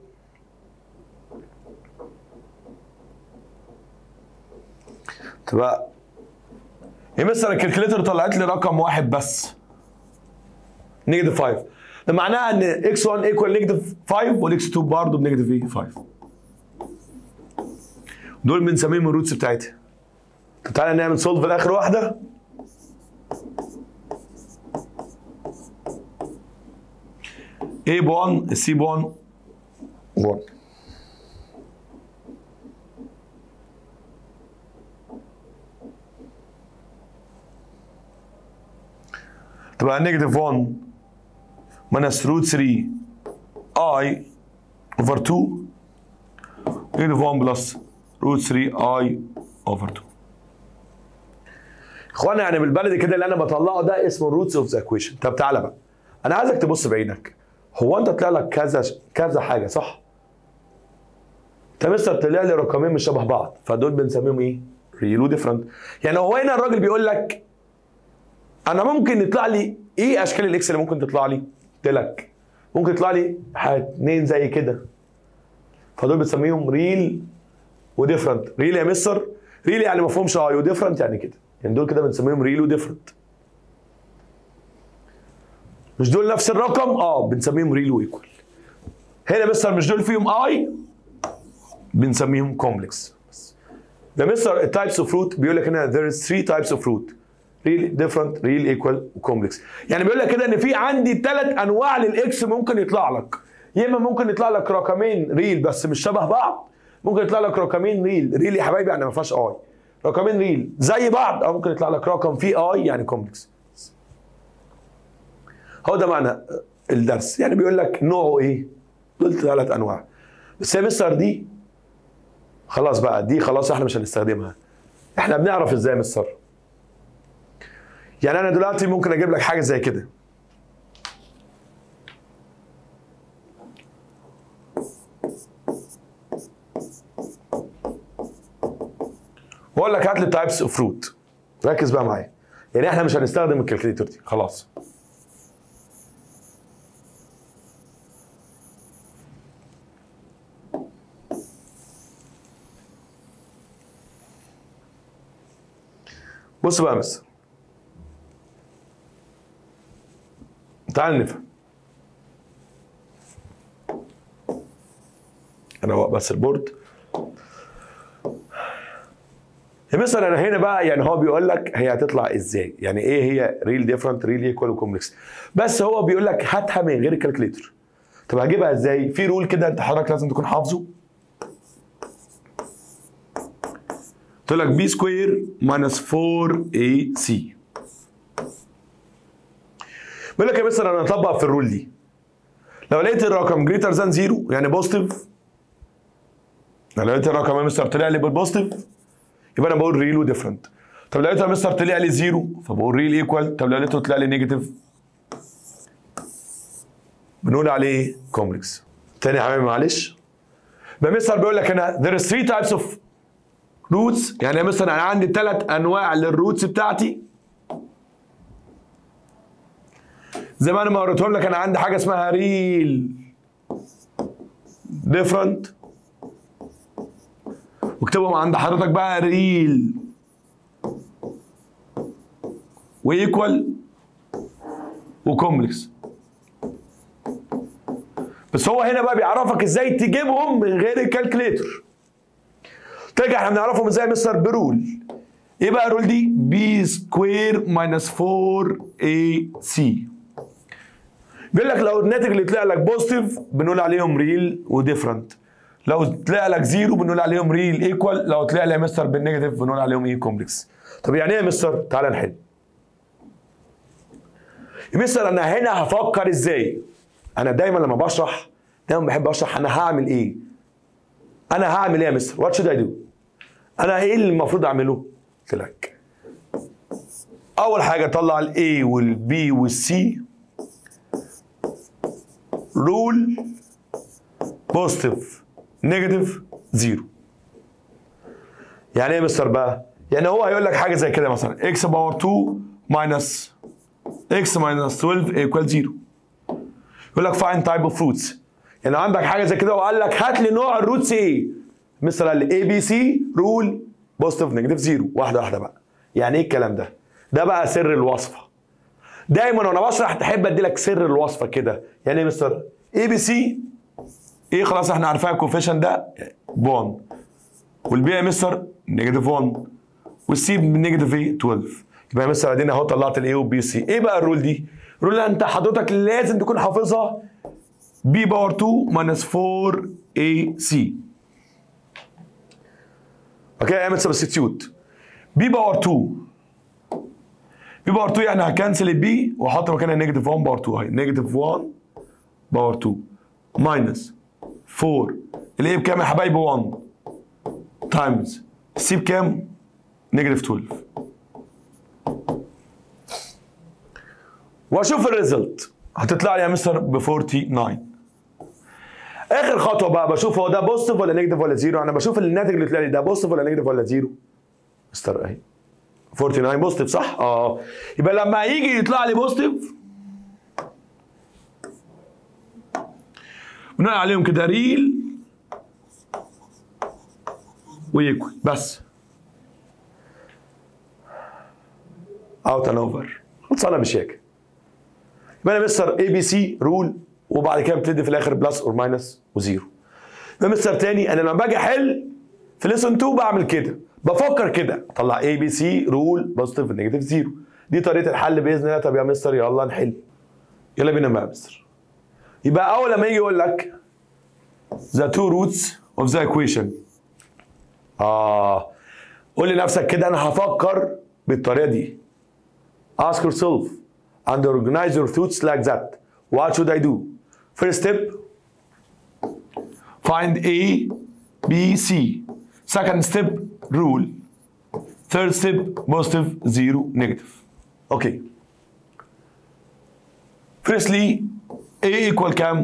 تبقى ايه مثلا الكالكوليتر طلعت لي رقم واحد بس نيجاتيف خمسة. ده معناها ان اكس واحد ايكوال نيجاتيف خمسة والاكس اتنين برضه بنيجاتيف ايه؟ خمسة. دول بنسميهم الروتس بتاعتها. طب تعالى نعمل سولف لاخر واحده. A ب واحد، C ب واحد واحد. تبقى نيجاتيف واحد minus روت تلاتة I over اتنين نيجاتيف واحد بلس روت تلاتة I over اتنين. اخوانا يعني بالبلدي كده اللي انا بطلعه ده اسمه الروتس اوف ذا ايكويشن. طب تعالى بقى انا عايزك تبص بعينك. هو انت طلع لك كذا كذا حاجه صح؟ انت مستر طلع لي رقمين مش شبه بعض، فدول بنسميهم ايه؟ ريل وديفرنت. يعني هو هنا الراجل بيقول لك انا ممكن يطلع لي ايه اشكال الاكس اللي ممكن تطلع لي؟ قلت لك ممكن يطلع لي اتنين زي كده، فدول بنسميهم ريل وديفرنت. ريل يا مستر ريل يعني ما فيهمش اي، وديفرنت يعني كده، يعني دول كده بنسميهم ريل وديفرنت. مش دول نفس الرقم؟ اه بنسميهم ريل وايكوال. هنا مستر مش دول فيهم اي بنسميهم كومبلكس. ده مستر التايبس اوف روت بيقول لك هنا there is three types of root: ريل ديفرنت، ريل ايكوال، وكومبلكس. يعني بيقول لك كده ان في عندي ثلاث انواع للاكس ممكن يطلع لك. يا اما ممكن يطلع لك رقمين ريل بس مش شبه بعض، ممكن يطلع لك رقمين ريل ريل يا حبايبي يعني ما فيهاش اي، رقمين ريل زي بعض، او ممكن يطلع لك رقم فيه اي يعني كومبلكس. هو ده معنى الدرس. يعني بيقول لك نوعه ايه؟ دول ثلاث انواع. بس يا مستر دي خلاص بقى، دي خلاص احنا مش هنستخدمها. احنا بنعرف ازاي يا مستر؟ يعني انا دلوقتي ممكن اجيب لك حاجه زي كده، واقول لك هات لي تايبس اوف روت. ركز بقى معايا، يعني احنا مش هنستخدم الكالكوليتر دي خلاص. بص بقى يا مستر، تعال نفهم. انا هو بس البورد يا مستر. انا هنا بقى يعني هو بيقول لك هي هتطلع ازاي، يعني ايه هي ريل ديفرنت ريل ايكوال وكومبلكس، بس هو بيقول لك هاتها من غير الكالكوليتر. طب هجيبها ازاي؟ في رول كده انت حضرتك لازم تكون حافظه. قلت لك بي سكوير ماينس أربعة اي سي. بيقول لك يا مستر انا هطبق في الرول دي. لو لقيت الرقم جريتر ذان زيرو يعني بوزيتيف، لو لقيت الرقم يا مستر طلع لي بالبوزيتيف يبقى انا بقول ريل وديفرنت. طب لقيته يا مستر طلع لي زيرو فبقول ريل ايكوال. طب لو لقيته طلع لي نيجاتيف بنقول عليه كومبلكس. تاني يا حبايبي معلش. يبقى مستر بيقول لك هنا there is three types of roots، يعني مثلا انا عندي ثلاث انواع للروتس بتاعتي. زي ما انا ما وريتهم لك، انا عندي حاجه اسمها ريل ديفرنت، واكتبهم عند حضرتك بقى ريل وايكوال وكومبلكس. بس هو هنا بقى بيعرفك ازاي تجيبهم من غير الكالكليتر. ترجع احنا بنعرفهم ازاي يا مستر؟ برول. ايه بقى الرول دي؟ بي سكوير ماينس فور اي سي. بيقول لك لو الناتج اللي طلع لك بوزيتيف بنقول عليهم ريل وديفرنت، لو طلع لك زيرو بنقول عليهم ريل ايكوال، لو طلع لي يا مستر بالنيجاتيف بنقول عليهم ايه؟ كومبلكس. طب يعني ايه يا مستر؟ تعالى نحل. يا مستر انا هنا هفكر ازاي؟ انا دايما لما بشرح دايما بحب اشرح انا هعمل ايه؟ انا هعمل ايه يا مستر؟ وات شود اي دو؟ انا ايه اللي المفروض اعمله؟ قلت لك اول حاجه طلع الاي والبي والسي رول بوزيتيف نيجاتيف زيرو. يعني ايه يا مستر بقى؟ يعني هو هيقول لك حاجه زي كده مثلا اكس باور اتنين ماينس اكس ماينس اتناشر ايكوال زيرو. يقول لك فاين تايب اوف روتس، يعني عندك حاجه زي كده وقال لك هات لي نوع الروتس ايه؟ مستر قال لي اي بي سي رول بوزيتيف نيجاتيف زيرو. واحده واحده بقى. يعني ايه الكلام ده؟ ده بقى سر الوصفه. دايما وانا بشرح تحب ادي لك سر الوصفه كده. يعني ايه مستر؟ اي بي سي ايه خلاص احنا عارفين الكوفيشن ده واحد، والبي يا مستر نيجاتيف واحد، والسي بنيجاتيف ايه؟ اتناشر. يبقى يا مستر ادينا اهو طلعت الاي والبي سي. ايه بقى الرول دي؟ الرول اللي انت حضرتك لازم تكون حافظها بي باور اتنين ماينس فور اي سي. اوكي اعمل سبستيوت. بي باور اتنين بي باور اتنين يعني هكنسل البي واحط مكانها نيجاتيف واحد باور اتنين اهي نيجاتيف واحد باور اتنين ماينس اربعة. الاي بكام يا حبايبي؟ واحد تايمز السي بكام؟ نيجاتيف اتناشر. واشوف الريزلت هتطلع لي يا مستر ب تسعة واربعين. اخر خطوه بقى بشوف هو ده بوزيتيف ولا نيجاتيف ولا زيرو. انا بشوف الناتج اللي طلع لي ده بوزيتيف ولا نيجاتيف ولا زيرو. مستر اهي تسعة واربعين بوزيتيف صح؟ اه يبقى لما يجي يطلع لي بوزيتيف بنقول عليهم كده ريل ويكوال بس. اوت اند اوفر. خلصانه بشياكه. يبقى انا مستر اي بي سي رول وبعد كده بتدي في الاخر بلس اور ماينس وزيرو. يبقى مستر تاني انا لما باجي احل في ليسون اتنين بعمل كده، بفكر كده اطلع اي بي سي رول بوزيتيف نيجاتيف زيرو. دي طريقه الحل باذن الله. طب يا مستر يلا نحل. يلا بينا بقى يا مستر. يبقى اول لما يجي يقول لك the two roots of the equation، اه قول لنفسك كده انا هفكر بالطريقه دي. ask yourself and organize your thoughts like that. What should I do? First step, find A, B, C. Second step, rule. Third step, positive, zero, negative. Okay. Firstly, A equal كام؟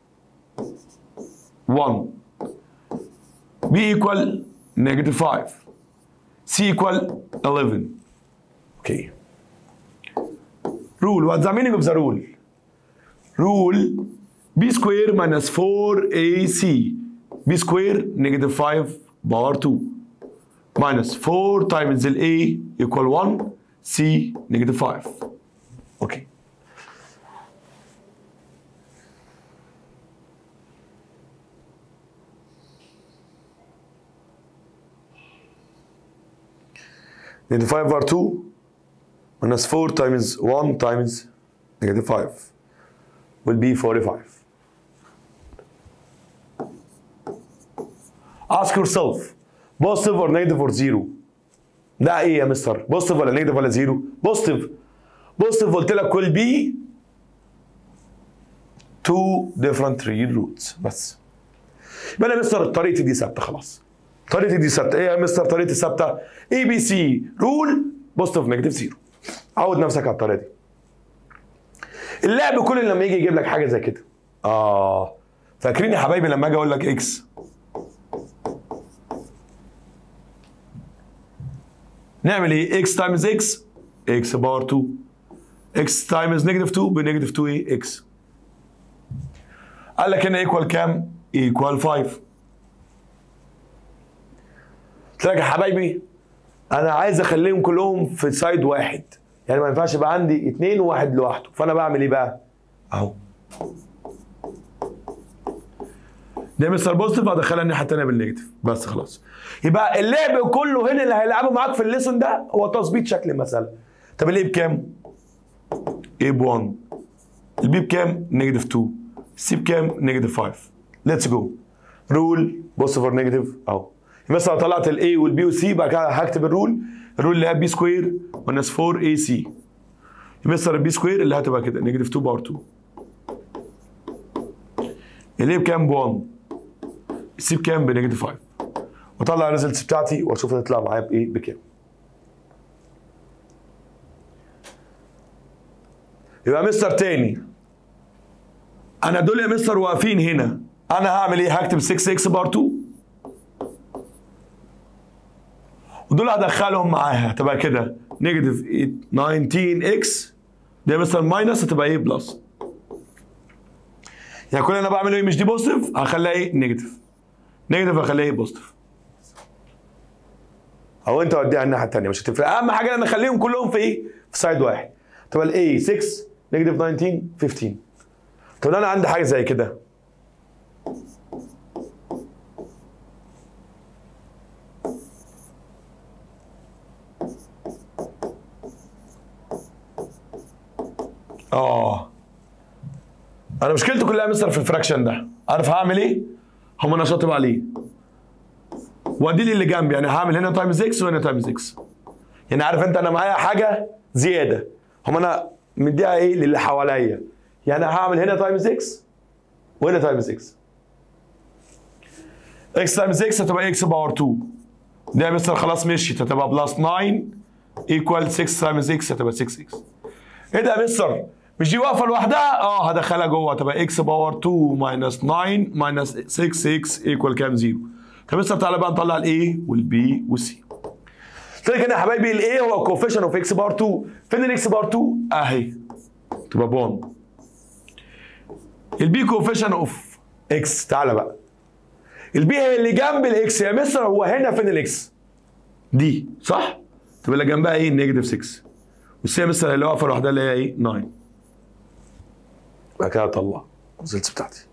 one. B equal negative five. C equal eleven. Okay. Rule. What's the meaning of the rule? Rule B square minus four A C. B square negative five power two. Minus four times the A equal one. C negative five. Okay. Negative five over two minus four times one times negative five will be forty-five. Ask yourself, positive or negative or zero? ده ايه يا مستر؟ positive ولا negative ولا zero؟ positive. positive قلت لك will be two different real roots بس. يبقى انا مستر طريقتي دي ثابته خلاص. طريقتي دي ثابته. ايه يا مستر طريقتي ثابته؟ اي بي سي رول بوزيتيف نيجاتيف زيرو. عود نفسك على الطريقه دي. اللعب كل لما يجي يجيب لك حاجه زي كده. اه فاكرين يا حبايبي لما اجي اقول لك اكس، نعمل ايه؟ اكس تايمز اكس اكس باور اتنين، اكس تايمز نيجاتيف اتنين بنيجاتيف اتنين ايه اكس. قال لك هنا ايكوال كام؟ ايكوال خمسة. قلت لك يا حبايبي انا عايز اخليهم كلهم في سايد واحد، يعني ما ينفعش يبقى عندي اتنين وواحد لوحده، فانا بعمل ايه بقى؟ اهو ده مستر بوزيتيف هدخلها الناحيه الثانيه بالنيجاتيف بس خلاص. يبقى اللعب كله هنا اللي هيلعبوا معاك في الليسون ده هو تظبيط شكل المساله. طب الايه بكام؟ ايه ب واحد، البي بكام؟ نيجاتيف اتنين، السي بكام؟ نيجاتيف خمسة. ليتس جو. رول بوزيتيف اور نيجاتيف اهو. مثلا طلعت الاي والبي والسي بعد كده هكتب الرول، الرول اللي هي بي سكوير ماينس اربعة اي سي. مثلا البي سكوير اللي هتبقى كده نيجاتيف اتنين باور اتنين. الايه بكام؟ ب واحد، السي بكام؟ بنيجاتيف خمسة. واطلع الريزلتس بتاعتي واشوف هتطلع معايا بايه بكام. يبقى مستر تاني انا دول يا مستر واقفين هنا، انا هعمل ايه؟ هكتب ستة اكس بار اتنين ودول هدخلهم معاها تبقى كده نيجاتيف تسعتاشر اكس، ده مستر ماينس هتبقى ايه؟ بلس. يعني كل اللي انا بعمله ايه؟ مش دي بوزيتيف هخليها ايه؟ نيجاتيف، نيجاتيف هخليها ايه؟ بوزيتيف. او انت وديها الناحيه الثانيه مش هتفرق، اهم حاجه ان اخليهم كلهم في ايه؟ في سايد واحد. تبقى الاي ستة نيجاتيف تسعتاشر خمستاشر. طب انا عندي حاجه زي كده، اه انا مشكلتي كلها مستر في الفراكشن ده، عارف هعمل ايه؟ هم انا شاطب عليه وادي لي اللي جنبي، يعني هعمل هنا تايمز اكس وهنا تايمز اكس. يعني عارف انت انا معايا حاجه زياده، هم انا مديها ايه؟ للي حواليا. يعني هعمل هنا تايمز اكس وهنا تايمز اكس. اكس تايمز اكس هتبقى اكس باور اتنين، ده يا مستر خلاص مشيت هتبقى بلس تسعة ايكوال ستة تايمز اكس هتبقى ستة اكس. ايه ده يا مستر؟ مش دي واقفه لوحدها؟ اه هدخلها جوه هتبقى اكس باور اتنين ماينس تسعة ماينس ستة اكس ايكوال كام؟ زيرو. طب مستر تعالى بقى نطلع الاي والبي والسي. قلت لك هنا يا حبايبي الاي هو كوفيشن اوف اكس باور اتنين، فين الاكس باور اتنين؟ اهي تبقى واحد. البي كوفيشن اوف اكس، تعالى بقى البي هي اللي جنب الاكس يا مستر، هو هنا فين الاكس؟ دي صح؟ تبقى اللي جنبها ايه؟ نيجاتيف ستة. والسي يا مستر اللي واقفه لوحدها اللي هي ايه؟ تسعة. بعد كده اطلع الريزلتس بتاعتي.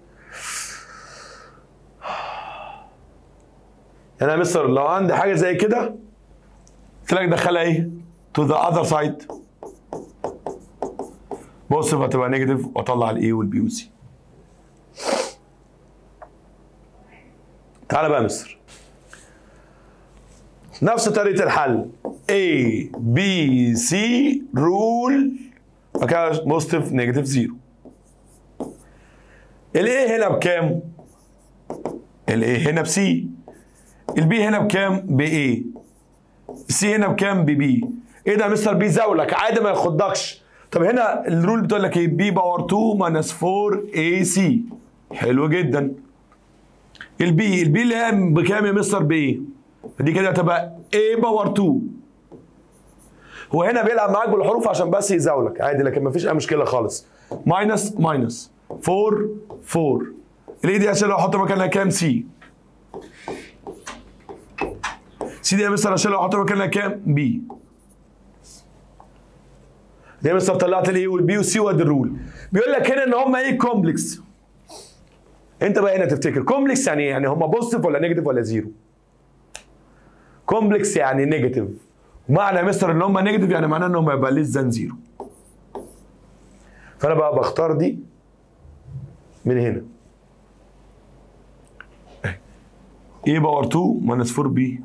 يعني يا مستر لو عندي حاجه زي كده قلت لك دخلها ايه؟ تو ذا اذر سايد بوزيتيف هتبقى نيجاتيف واطلع الاي والبي والسي. تعالى بقى يا مستر نفس طريقه الحل A B C رول بعد كده بوزيتيف نيجاتيف زيرو. الاي هنا بكام؟ الاي هنا بسي، البي هنا بكام؟ باي، السي هنا بكام؟ ببي. ايه ده يا مستر؟ بي زاولك عادي ما ياخدكش. طب هنا الرول بتقول لك ايه؟ بي باور اتنين ماينس اربعة اي سي. حلو جدا. البي البي اللي هي بكام يا مستر؟ بايه؟ فدي كده هتبقى اي باور اتنين. هو هنا بيلعب معاك بالحروف عشان بس يزاولك عادي، لكن مفيش اي مشكله خالص. ماينس ماينس اربعة اربعة. الاي دي عشان لو احط مكانها كام؟ سي. سي دي يا مستر عشان لو احط مكانها كام؟ بي. دي يا مستر طلعت الاي والبي والسي وادي الرول. بيقول لك هنا ان هم ايه؟ كومبلكس. انت بقى هنا تفتكر كومبلكس يعني ايه؟ يعني هم بوزيتيف ولا نيجاتيف ولا زيرو؟ كومبلكس يعني نيجاتيف، ومعنى يا مستر ان هم نيجاتيف يعني معناه ان هم يبقى ليس ذان زيرو. فانا بقى بختار دي من هنا ايه باور اتنين ماينس اربعة بي.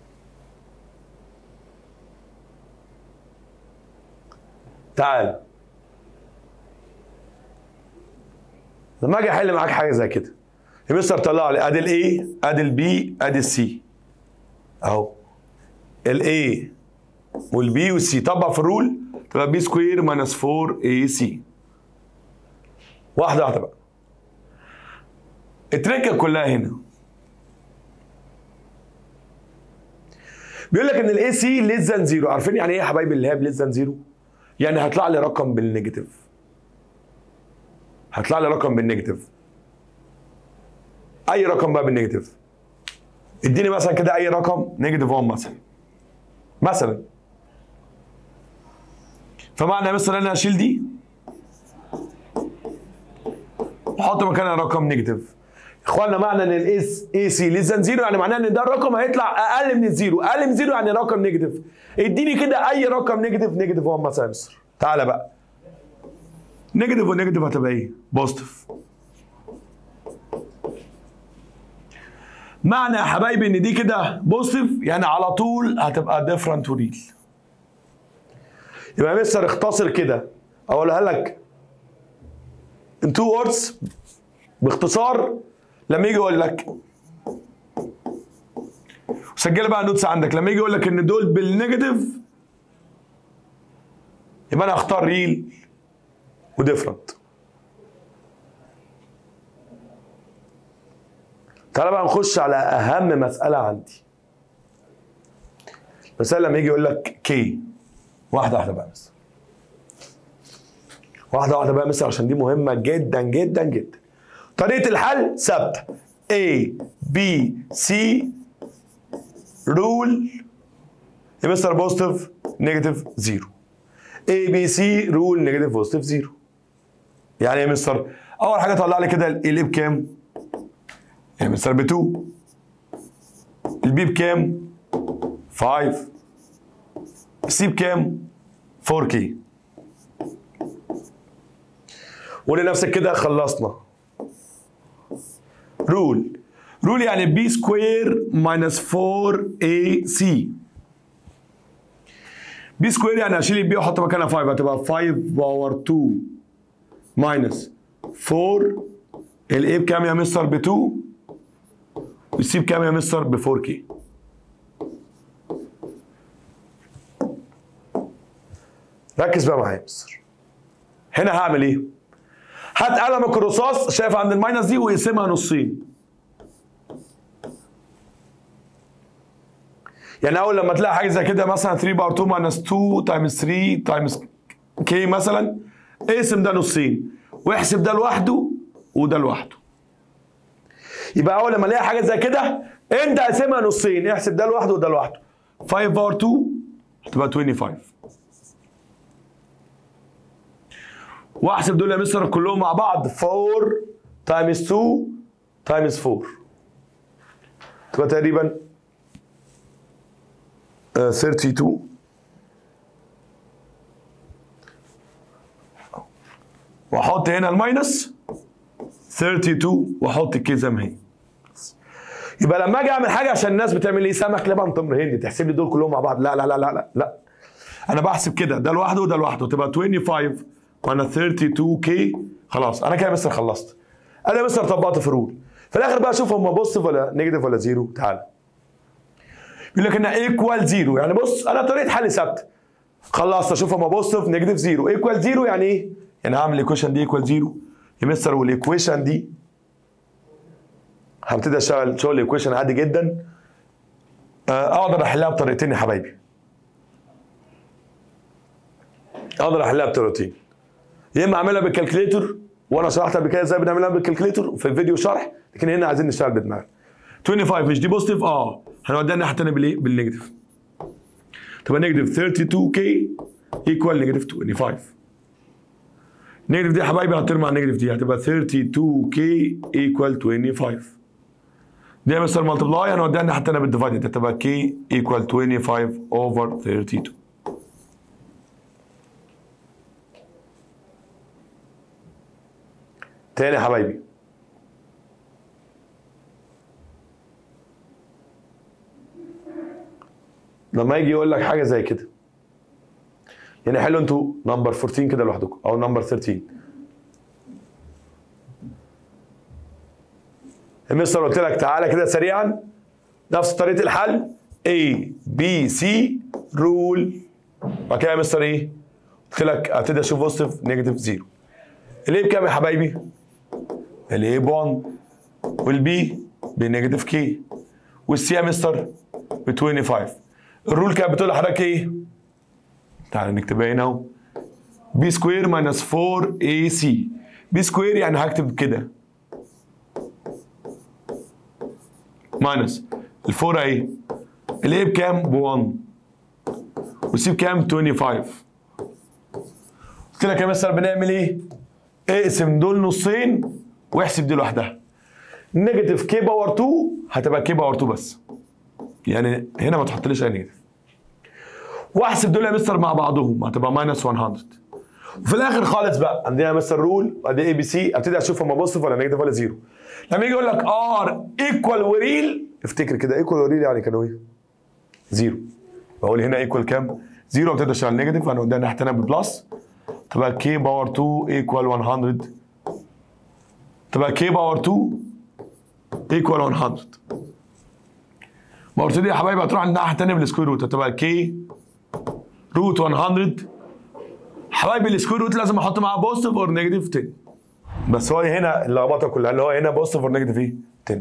تعال لما اجي احل معاك حاجه زي كده يا مستر طلع لي ادي الاي ادي البي ادي السي اهو الاي والبي والسي طبق في الرول تبقى بي سكوير ماينس أربعة اي سي. واحده واحده بقى. التركه كلها هنا بيقول لك ان الاي سي ليس ذان زيرو. عارفين يعني ايه يا حبايبي اللي هي ليس ذان زيرو؟ يعني هيطلع لي رقم بالنيجاتيف. هيطلع لي رقم بالنيجاتيف. اي رقم بقى بالنيجاتيف. اديني مثلا كده اي رقم نيجاتيف واحد مثلا. مثلا. فمعنى مثلا انا هشيل دي واحط مكانها رقم نيجاتيف. اخوانا معنى ان الاس اي سي ليس ذان زيرو يعني معناه ان ده الرقم هيطلع اقل من الزيرو، اقل من زيرو يعني رقم نيجاتيف. اديني كده اي رقم نيجاتيف نيجاتيف واحد مثلا يا مستر. تعالى بقى. نيجاتيف ونيجاتيف هتبقى ايه؟ بوزيتيف. معنى يا حبايبي ان دي كده بوزيتيف يعني على طول هتبقى ديفرنت وريل. يبقى يا مستر اختصر كده اقولها لك in two words باختصار. لما يجي يقول لك سجل بقى النوتس عندك، لما يجي يقول لك ان دول بالنيجاتيف يبقى انا اختار ريل وديفرنت. تعالى بقى نخش على اهم مساله عندي. المساله لما يجي يقول لك كي. واحده واحده بقى مثلا. واحده واحده بقى مثلا عشان دي مهمه جدا جدا جدا. طريقه الحل ثابته. A B C رول يا مستر بوزيتيف نيجاتيف زيرو. A B C رول نيجاتيف بوزيتيف زيرو. يعني يا مستر اول حاجه طلع لي كده الاي بكام؟ يا مستر ب اتنين. البي بكام؟ خمسة. السي بكام؟ أربعة كي. ولنفسك كده خلصنا. رول رول يعني بي سكوير ماينس أربعة اي سي. بي سكوير يعني هشيل البي واحط مكانها خمسة هتبقى خمسة باور اتنين ماينس أربعة. الاي بكام يا مستر؟ ب اتنين. والسي بكام يا مستر؟ ب أربعة كي. ركز بقى معايا يا مستر. هنا هعمل ايه؟ هات قلمك الرصاص شايف عند الماينس دي ويقسمها نصين. يعني اول لما تلاقي حاجه زي كده مثلا تلاتة باور اتنين ماينس اتنين تايمز تلاتة تايمز كي مثلا، اقسم ده نصين واحسب ده لوحده وده لوحده. يبقى اول لما الاقي حاجه زي كده انت قسمها نصين، احسب ده لوحده وده لوحده. خمسة باور اتنين هتبقى خمسة وعشرين. واحسب دول يا مستر كلهم مع بعض أربعة تايمز اتنين تايمز أربعة تبقى تقريبا اتنين وتلاتين. واحط هنا الماينس اتنين وتلاتين واحط الكي زي ما هي. يبقى لما اجي اعمل حاجه عشان الناس بتعمل ايه؟ سمك لبن تمر هندي تحسب لي دول كلهم مع بعض. لا لا لا لا لا انا بحسب كده ده لوحده وده لوحده تبقى خمسة وعشرين وانا اتنين وتلاتين كي. خلاص انا كده مستر خلصت. انا مستر طبقت في رول. في الاخر بقى اشوف هم بوزيتيف ولا نيجاتيف ولا زيرو. تعالى يقول لك انها ايكوال زيرو. يعني بص انا طريقه حل ثابته. خلصت اشوف هم بوزيتيف نيجاتيف زيرو. ايكوال زيرو يعني ايه؟ يعني هعمل الايكويشن دي ايكوال زيرو يا مستر، والايكويشن دي هبتدي اشتغل شغل الايكويشن عادي جدا. اقدر احلها بطريقتين يا حبايبي. اقدر احلها بطريقتين. يا اما اعملها بالكالكليتر وانا شرحت قبل كده ازاي بنعملها بالكالكليتر في الفيديو شرح، لكن هنا عايزين نشتغل بدماغنا. خمسة وعشرين مش دي بوزيتيف؟ اه هنوديها الناحيه الثانيه بالايه؟ بالنيجاتيف. تبقى نيجاتيف اتنين وتلاتين كي ايكوال نيجاتيف خمسة وعشرين. نيجاتيف دي يا حبايبي هترمى على النيجاتيف دي هتبقى اتنين وتلاتين كي ايكوال خمسة وعشرين. دي يا مستر مالتبلاي هنوديها الناحيه الثانيه بالديفايدد هتبقى كي ايكوال خمسة وعشرين اوفر اتنين وتلاتين. تاني يا حبايبي لما يجي يقول لك حاجه زي كده يعني حلو انتوا نمبر اربعتاشر كده لوحدكم او نمبر تلتاشر. يا مستر قلت لك تعالى كده سريعا نفس طريقه الحل A B C رول. بعد كده يا مستر ايه؟ قلت لك ابتدي اشوف بوزيتيف نيجاتيف زيرو. الايه بكام يا حبايبي؟ الايه ب واحد والبي بنيجاتيف كي والسي يا مستر ب خمسة وعشرين. الرول كانت بتقول لحضرتك ايه؟ تعالى نكتبها هنا اهو. بي سكوير ماينس أربعة اي سي. بي سكوير يعني هكتب كده ماينس الفور اهي. الايه بكام؟ ب واحد والسي بكام؟ خمسة وعشرين. قلت لك يا مستر بنعمل ايه؟ اقسم دول نصين واحسب دي لوحدها. نيجاتيف كي باور اتنين هتبقى كي باور اتنين بس. يعني هنا ما تحطليش اي نيجاتيف. واحسب دول يا مستر مع بعضهم هتبقى ماينس مية. وفي الاخر خالص بقى عندنا مستر رول وادي اي بي سي ابتدي اشوف هما بوزيتيف ولا نيجاتيف ولا زيرو. لما يجي يقول لك ار ايكوال وريل افتكر كده ايكوال وريل يعني كانوا ايه؟ زيرو. بقول هنا ايكوال كام؟ زيرو ابتدي اشتغل نيجاتيف انا قدام ناحيه هنا ببلس تبقى كي باور اتنين ايكوال مية. تبقى كي باور اتنين ايكوال مية. باور اتنين دي يا حبايبي هتروح عند الناحيه الثانيه بالسكوير روت هتبقى كي روت مية. حبايبي السكوير روت لازم احط معاها بوزيتيف اور نيجاتيف عشرة. بس هو هنا اللخبطه كلها اللي هو هنا بوزيتيف اور نيجاتيف ايه؟ عشرة.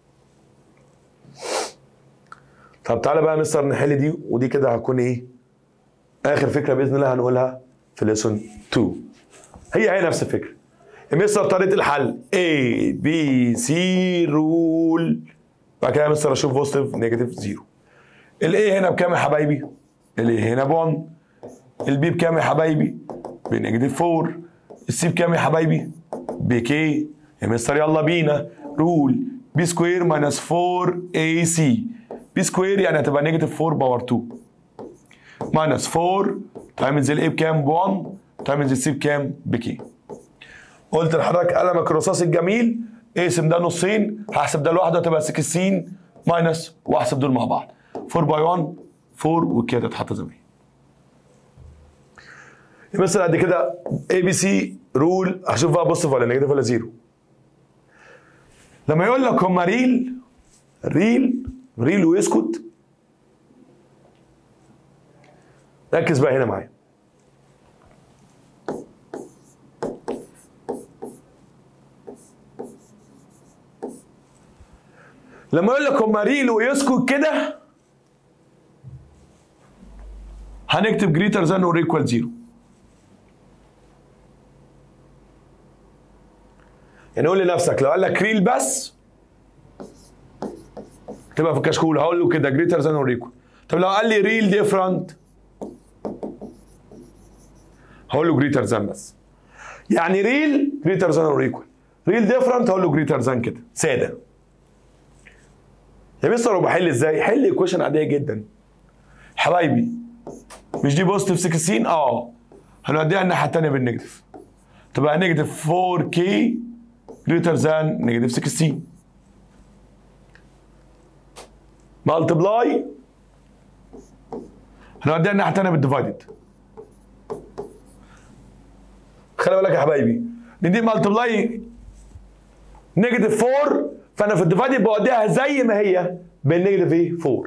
طب تعالى بقى يا مستر نحل دي ودي كده هتكون ايه؟ اخر فكره باذن الله هنقولها في ليسون اتنين. هي هي نفس الفكره. يا مستر طريقه الحل A B C رول. بعد كده يا مستر اشوف بوزيتيف نيجاتيف زيرو. الاي هنا بكام يا حبايبي؟ الاي هنا ب واحد. البي بكام يا حبايبي؟ بنيجاتيف أربعة. السي بكام يا حبايبي؟ بكي. يا مستر يلا بينا رول بي سكوير ماينس أربعة اي سي. بي سكوير يعني هتبقى نيجاتيف أربعة باور اتنين ماينس أربعة تايمز الاي بكام؟ ب واحد تايمز السي بكام؟ بكي. قلت لحضرتك قلمك الرصاصي الجميل اقسم ده نصين هحسب ده لوحده هتبقى ستاشر ماينس واحسب دول مع بعض. أربعة باي واحد أربعة وكده تتحط زي ما هي. مثلا قد كده اي بي سي رول هشوف بقى بوزيتيف ولا نيجاتيف ولا زيرو. لما يقول لك هما ريل ريل ريل ويسكت ركز بقى هنا معايا. لما يقول لك هما ريل ويسكت كده هنكتب جريتر ذان اور ايكوال زيرو. يعني قول لنفسك لو قال لك ريل بس تبقى في الكشكول هقول له كده جريتر ذان اور ايكوال. طب لو قال لي ريل ديفرنت هقول له جريتر ذان بس. يعني ريل جريتر ذان اور ايكوال، ريل ديفرنت هقول له جريتر ذان كده ساده. يا مستر وبحل ازاي؟ حل ايكويشن عاديه جدا. حبايبي مش دي بوزيتيف ستاشر؟ اه هنوديها الناحيه الثانيه بالنيجاتيف تبقى نيجاتيف أربعة كي greater than negative ستاشر. مالتبلاي هنوديها الناحيه الثانيه بالديفايدد. خلي بالك يا حبايبي ان دي مالتبلاي نيجاتيف أربعة فانا في الديفايدد بوديها زي ما هي بالنيجاتيف ايه؟ أربعة.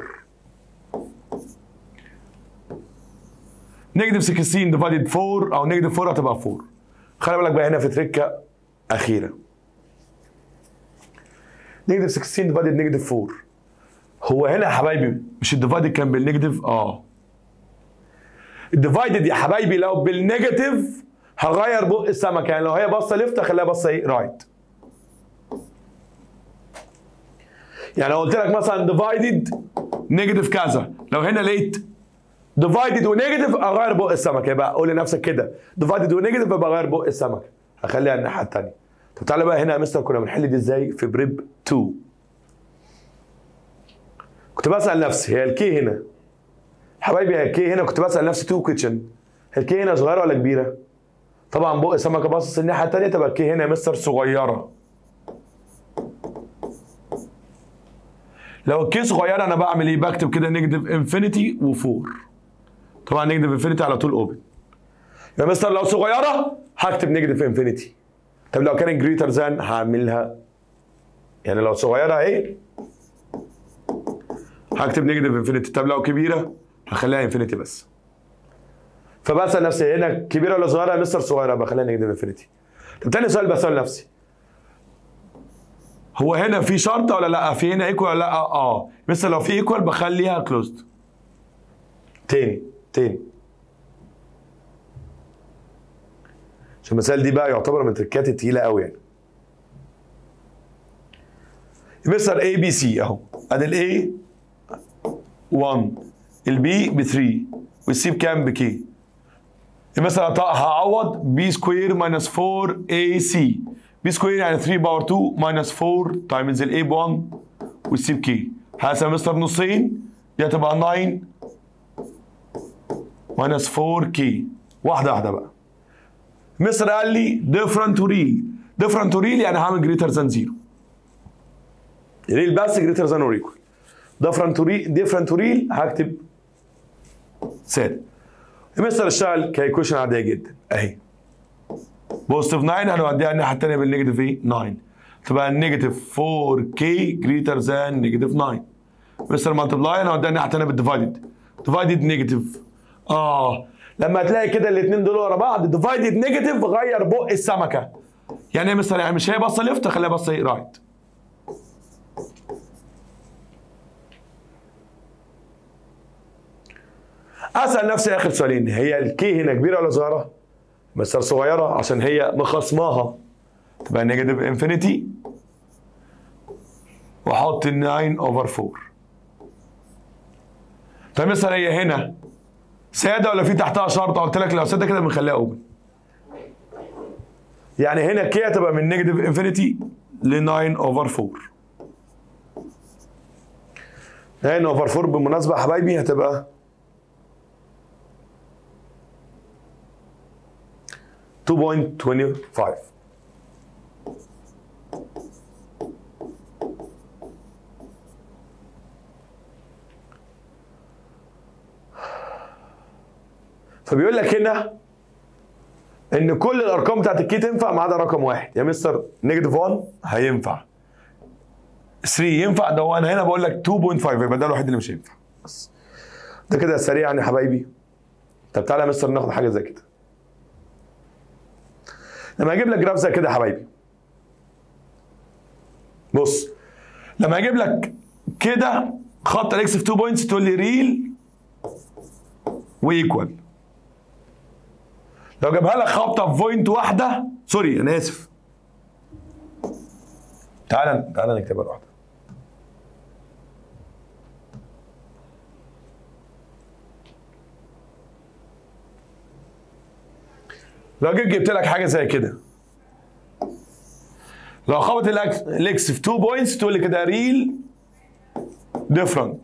نيجاتيف ستاشر ديفايدد أربعة او نيجاتيف أربعة هتبقى أربعة. خلي بالك بقى هنا في تريكه اخيره. نيجاتيف ستاشر ديفايدد نيجاتيف أربعة هو هنا يا حبايبي مش الديفايدد كان بالنيجاتيف؟ اه الديفايدد يا حبايبي لو بالنيجاتيف هغير بق السمكه، يعني لو هي باصه ليفت اخليها باصه ايه؟ رايت. يعني لو قلت لك مثلا ديفايدد نيجاتيف كذا لو هنا لقيت ديفايدد ونيجاتيف اغير بق السمكه. يبقى قول لنفسك كده ديفايدد ونيجاتيف يبقى اغير بق السمكه هخليها الناحيه الثانيه. طب تعالى بقى هنا يا مستر كنا بنحل دي ازاي في بريب اتنين. كنت بسال نفسي هي الكي هنا حبايبي هي الكي هنا كنت بسال نفسي تو كيتشن هي الكي هنا صغيره ولا كبيره؟ طبعا بق السمكه باصص الناحيه الثانيه تبقى الكي هنا يا مستر صغيره. لو الكي صغيره انا بعمل ايه؟ بكتب كده نيجاتيف انفينيتي و4. طبعا نيجاتيف انفينيتي على طول اوبن. يا مستر لو صغيره هكتب نيجاتيف انفينيتي. طب لو كانت جريتر ذان هعملها يعني لو صغيره اهي هكتب نيجاتيف انفينيتي، طب لو كبيره هخليها انفينيتي بس. فبسال نفسي هنا كبيره ولا صغيره؟ يا مستر صغيره، بخليها نيجاتيف انفينيتي. طب تاني سؤال بسال نفسي، هو هنا في شرطه ولا لا؟ في هنا ايكوال ولا لا؟ اه مستر لو في ايكوال بخليها كلوزد. تاني تاني عشان المسائل دي بقى يعتبر من التركات التقيله قوي يعني. مستر اي بي سي اهو، ادي الاي واحد، البي ب ثلاثة، والسي بكام؟ بكي. مثلا هعوض بي سكوير ماينس أربعة اي سي، بي سكوير يعني ثلاثة باور اتنين ماينس أربعة تايمز الاي ب واحد والسي بكي. هقسم مستر نصين، دي هتبقى تسعة ماينس أربعة كي. واحده واحده بقى. مستر قال لي ديفرنت وريل، ديفرنت وريل يعني هعمل جريتر ذان زيرو. ريل بس جريتر ذان اور ايكوال. ديفرنت وريل ديفرنت وريل هكتب سالب. مستر اشتغل كايكويشن عاديه جدا اهي. بوزيتيف تسعة هنوديها الناحيه الثانيه بالنيجاتيف ايه؟ تسعة. تبقى النيجاتيف أربعة كي جريتر ذان نيجاتيف تسعة. مستر مالتبلاي هنوديها الناحيه الثانيه بالديفايدد. ديفايدد نيجاتيف. اه لما تلاقي كده الاثنين دول ورا بعض ديفايدد نيجاتيف غير بق السمكه. يعني ايه مستر؟ يعني مش هي باصه ليفت، خليها باصه ايه؟ رايت. اسال نفسي اخر سؤالين، هي الكي هنا كبيره ولا صغيره؟ مستر صغيره عشان هي مخصماها، تبقى نيجاتيف انفينيتي واحط ال تسعة اوفر أربعة. طيب مستر هي هنا ساده ولا في تحتها شرطه؟ قلت لك لو ساده كده بنخليها اوبن. يعني هنا الكي هتبقى من نيجاتيف انفينيتي ل تسعة اوفر أربعة. تسعة اوفر أربعة بالمناسبه يا حبايبي هتبقى اتنين فاصلة خمسة. فبيقول لك هنا ان كل الارقام بتاعت الكي تنفع ما عدا رقم واحد. يا مستر نيجاتيف واحد هينفع، ثلاثة ينفع، ده وانا هنا بقول لك اتنين فاصلة خمسة يبقى ده الوحيد اللي مش هينفع. بس ده كده سريعا يا حبايبي. طب تعالى يا مستر ناخد حاجه زي كده. لما اجيب لك جراف زي كده يا حبايبي، بص لما اجيب لك كده خط الاكس في اتنين بوينتس تقول لي ريل وايكوال. لو جابها لك خبطه في بوينت واحده، سوري انا اسف، تعالى تعالى نكتبها لوحدها. لو جيت جبت لك حاجه زي كده، لو خبط الاكس في اتنين بوينتس تقول لي كده ريل ديفرنت.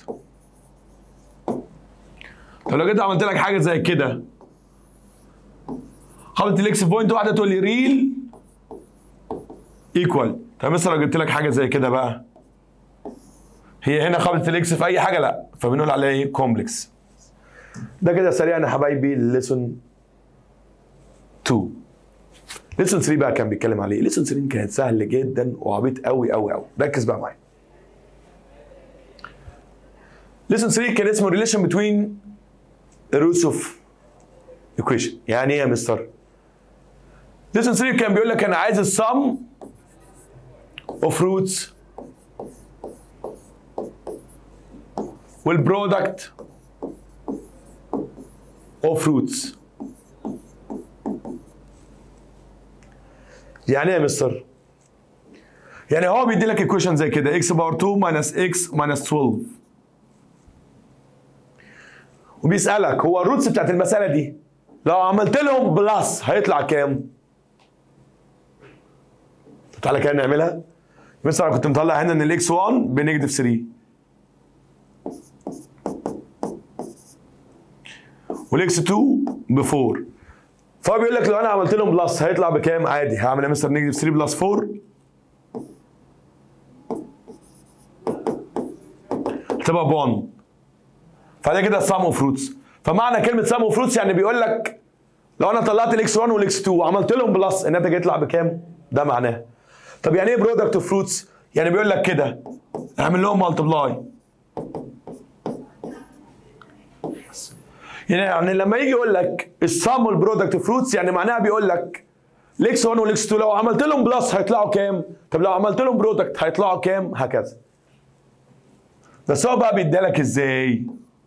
طب لو جيت عملت لك حاجه زي كده خبط الاكس في بوينت واحده تقول لي ريل ايكوال. طب مثلا لو جبت لك حاجه زي كده بقى، هي هنا خبطت الاكس في اي حاجه؟ لا، فبنقول عليها ايه؟ كومبلكس. ده كده سريعا يا حبايبي الليسون اتنين. ليسون تلاتة بقى كان بيتكلم عليه. ليسون تلاتة كانت سهل جدا وعبيط قوي قوي قوي. ركز بقى معايا. ليسون تلاتة كان اسمه ريليشن بتوين الروتس اوف ايكويشن. يعني ايه يا مستر؟ ليسون تلاتة كان بيقول لك انا عايز السم اوف روتس والبرودكت اوف روتس. يعني ايه يا مستر؟ يعني هو بيدي لك ايكويشن زي كده اكس باور اتنين ماينس اكس ماينس اتناشر، وبيسالك هو الروتس بتاعت المساله دي لو عملت لهم بلس هيطلع كام؟ تعالى كده نعملها. مثلا كنت مطلع هنا ان الاكس واحد بنيجاتيف تلاتة والاكس اتنين ب أربعة، فهو بيقول لك لو انا عملت لهم بلس هيطلع بكام؟ عادي هعمل مثلا نيجاتيف تلاتة بلس أربعة هتبقى ب واحد. فده كده سام اوف روتس. فمعنى كلمه سام اوف روتس يعني بيقول لك لو انا طلعت الاكس واحد والاكس اتنين وعملت لهم بلس الناتج هيطلع بكام؟ ده معناه. طب يعني ايه برودكت اوف روتس؟ يعني بيقول لك كده اعمل لهم مالتبلاي. يعني لما يجي يقول لك السم والبرودكت فروتس، يعني معناها بيقول لك الاكس واحد والاكس اتنين لو عملت لهم بلس هيطلعوا كام؟ طب لو عملت لهم برودكت هيطلعوا كام؟ هكذا. بس هو بقى بيديلك ازاي؟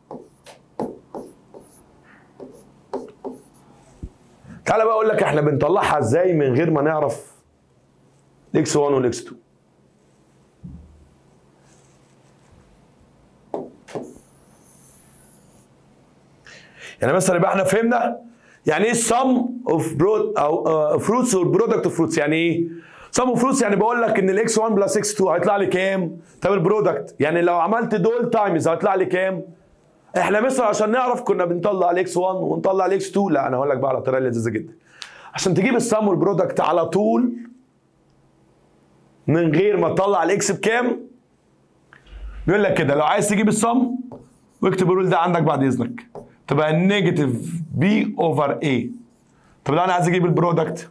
تعالى بقى اقول لك احنا بنطلعها ازاي من غير ما نعرف الاكس واحد والاكس اتنين. يعني مثلا يبقى احنا فهمنا يعني ايه السم اوف برود او فروتس والبرودكت اوف فروتس. يعني ايه سم اوف فروتس؟ يعني بقول لك ان الاكس واحد بلس اكس اتنين هيطلع لي كام؟ طب البرودكت يعني لو عملت دول تايمز هيطلع لي كام؟ احنا مثلا عشان نعرف كنا بنطلع الاكس واحد ونطلع الاكس اتنين. لا انا هقول لك بقى على طريقه لذيذه جدا عشان تجيب السم والبرودكت على طول من غير ما تطلع الاكس بكام. بيقول لك كده لو عايز تجيب السم واكتب الرول ده عندك بعد اذنك، تبقى نيجاتيف بي اوفر اي. طب لو انا عايز اجيب البرودكت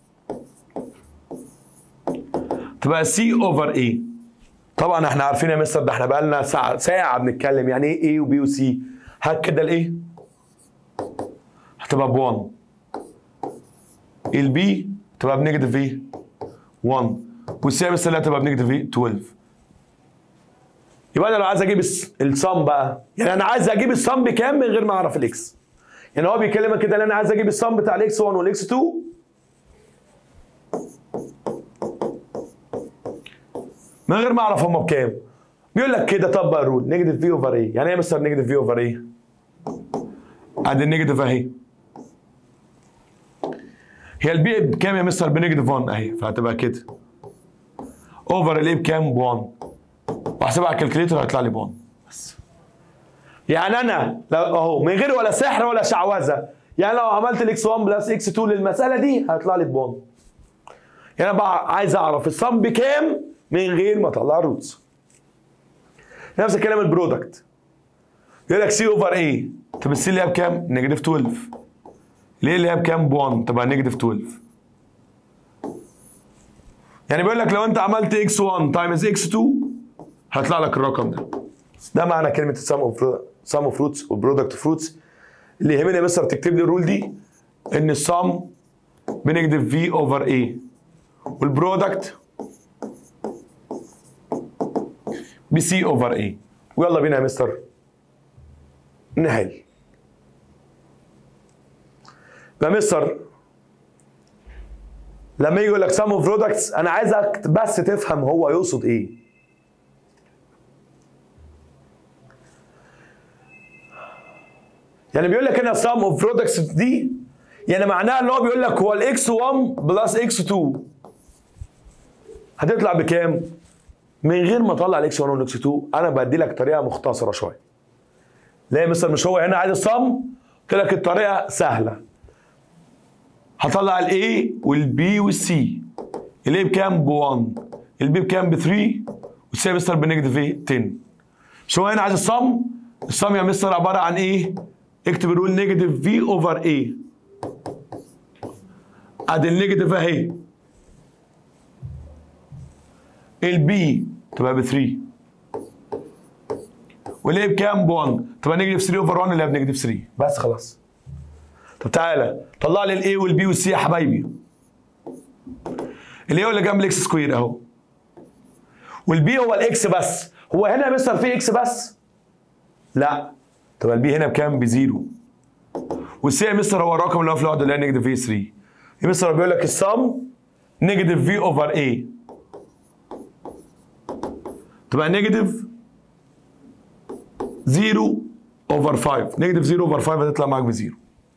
تبقى سي اوفر اي. طبعا احنا عارفين يا مستر ده احنا بقى لنا ساعه ساعه بنتكلم يعني ايه اي وبي وسي. هات كده الايه هتبقى ب واحد، البي تبقى بنيجاتيف ايه واحد، والسي يا مستر هتبقى بنيجاتيف ايه اتناشر. يبقى انا لو عايز اجيب الصم بقى، يعني انا عايز اجيب الصم بكام من غير ما اعرف الاكس. يعني هو بيكلمك كده ان انا عايز اجيب الصم بتاع الاكس واحد والاكس اتنين من غير ما اعرف هما بكام. بيقول لك كده طبق الرول نيجاتيف في اوفر ايه. يعني ايه يا مستر نيجاتيف في اوفر ايه؟ ادي النيجاتيف اهي. هي البي بكام يا مستر؟ بنيجاتيف واحد اهي، فهتبقى كده اوفر الايه بكام؟ ب واحد، واحسبها على الكالكليتر هيطلع لي ب واحد بس. يعني انا اهو من غير ولا سحر ولا شعوذه، يعني لو عملت الاكس واحد بلس اكس اتنين للمساله دي هيطلع لي ب واحد. يعني انا بقى عايز اعرف الصم بكام من غير ما اطلع الروتس. نفس الكلام البرودكت يقول لك سي اوفر ايه. طب السي اللي هي بكام؟ نيجاتيف اتناشر. ليه اللي هي بكام؟ ب واحد، تبقى نيجاتيف اتناشر. يعني بيقول لك لو انت عملت اكس واحد تايمز اكس اتنين هيطلع لك الرقم ده. ده معنى كلمه السم اوف سم اوف فروتس والبرودكت فروتس. اللي يهمني يا مستر تكتب لي الرول دي ان السم بنيجاتيف في اوفر ايه والبرودكت بسي اوفر ايه. ويلا بينا يا مستر نحل. يا مستر لما يجي يقول لك سم اوف برودكتس انا عايزك بس تفهم هو يقصد ايه. يعني بيقول لك هنا سم اوف برودكتس دي يعني معناها ان هو بيقول لك هو الاكس واحد بلس اكس اتنين هتطلع بكام؟ من غير ما اطلع الاكس واحد والاكس اتنين انا بدي لك طريقه مختصره شويه. ليه يا مستر مش هو هنا عايز الصم؟ قلت لك الطريقه سهله. هطلع الاي والبي والسي. الاي بكام؟ ب واحد، البي بكام؟ ب تلاتة، والسي يا مستر بنيجاتيف ايه؟ عشرة. مش هو هنا عايز الصم؟ الصم يا مستر عباره عن ايه؟ اكتب الرول نيجاتيف في اوفر ايه. ادي النيجاتيف اهي. البي تبقى ب تلاتة، والايه بكام؟ ب واحد، تبقى نيجاتيف تلاتة اوفر واحد اللي هي بنيجاتيف تلاتة. بس خلاص. طب تعالى طلع لي الاي والبي والسي يا حبايبي. الاي هو اللي جنب الاكس سكوير اهو، والبي هو الاكس بس. هو هنا يا مستر في اكس بس؟ لا، تبقى البي هنا بكام؟ بزيرو. والسي يا مستر هو الرقم اللي هو في الوحده اللي هي نيجاتيف في تلاتة. يا مستر بيقول لك السم نيجاتيف في اوفر اي تبقى نيجاتيف صفر اوفر خمسة. نيجاتيف صفر اوفر خمسة هتطلع معاك بزيرو.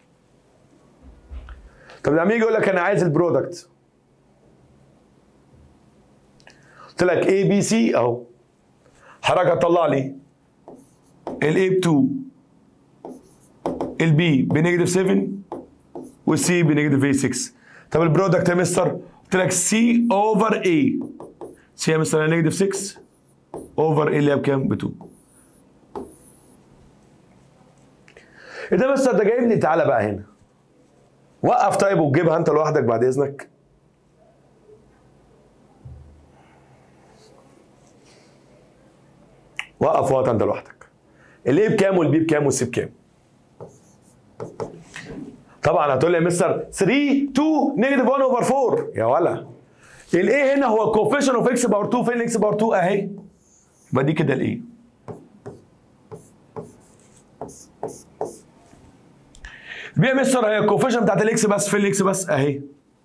طب لما يجي يقول لك انا عايز البرودكت، قلت لك اي بي سي اهو، حضرتك هتطلع لي الاي ب اتنين، البي بنيجاتيف سبعة، والسي بنيجاتيف ستة. طب البرودكت يا مستر قلت لك سي اوفر اي. سي يا مستر نيجاتيف ستة اوفر اي اللي هي بكام؟ ب اتنين. ايه ده مستر ده جايب لي؟ تعالى بقى هنا وقف طيب وتجيبها انت لوحدك بعد اذنك. وقف وقت انت لوحدك. الايه بكام والبي بكام والسي بكام؟ طبعا هتقول لي يا مستر تلاتة اتنين نيجاتيف واحد اوفر اربعة يا ولا. الايه هنا هو الكوفيشن اوف اكس باور اتنين، فين الاكس باور اتنين اهي. يبقى دي كده الايه. البي يا مستر هي الكوفيشن بتاعت الاكس بس، فين الاكس بس اهي.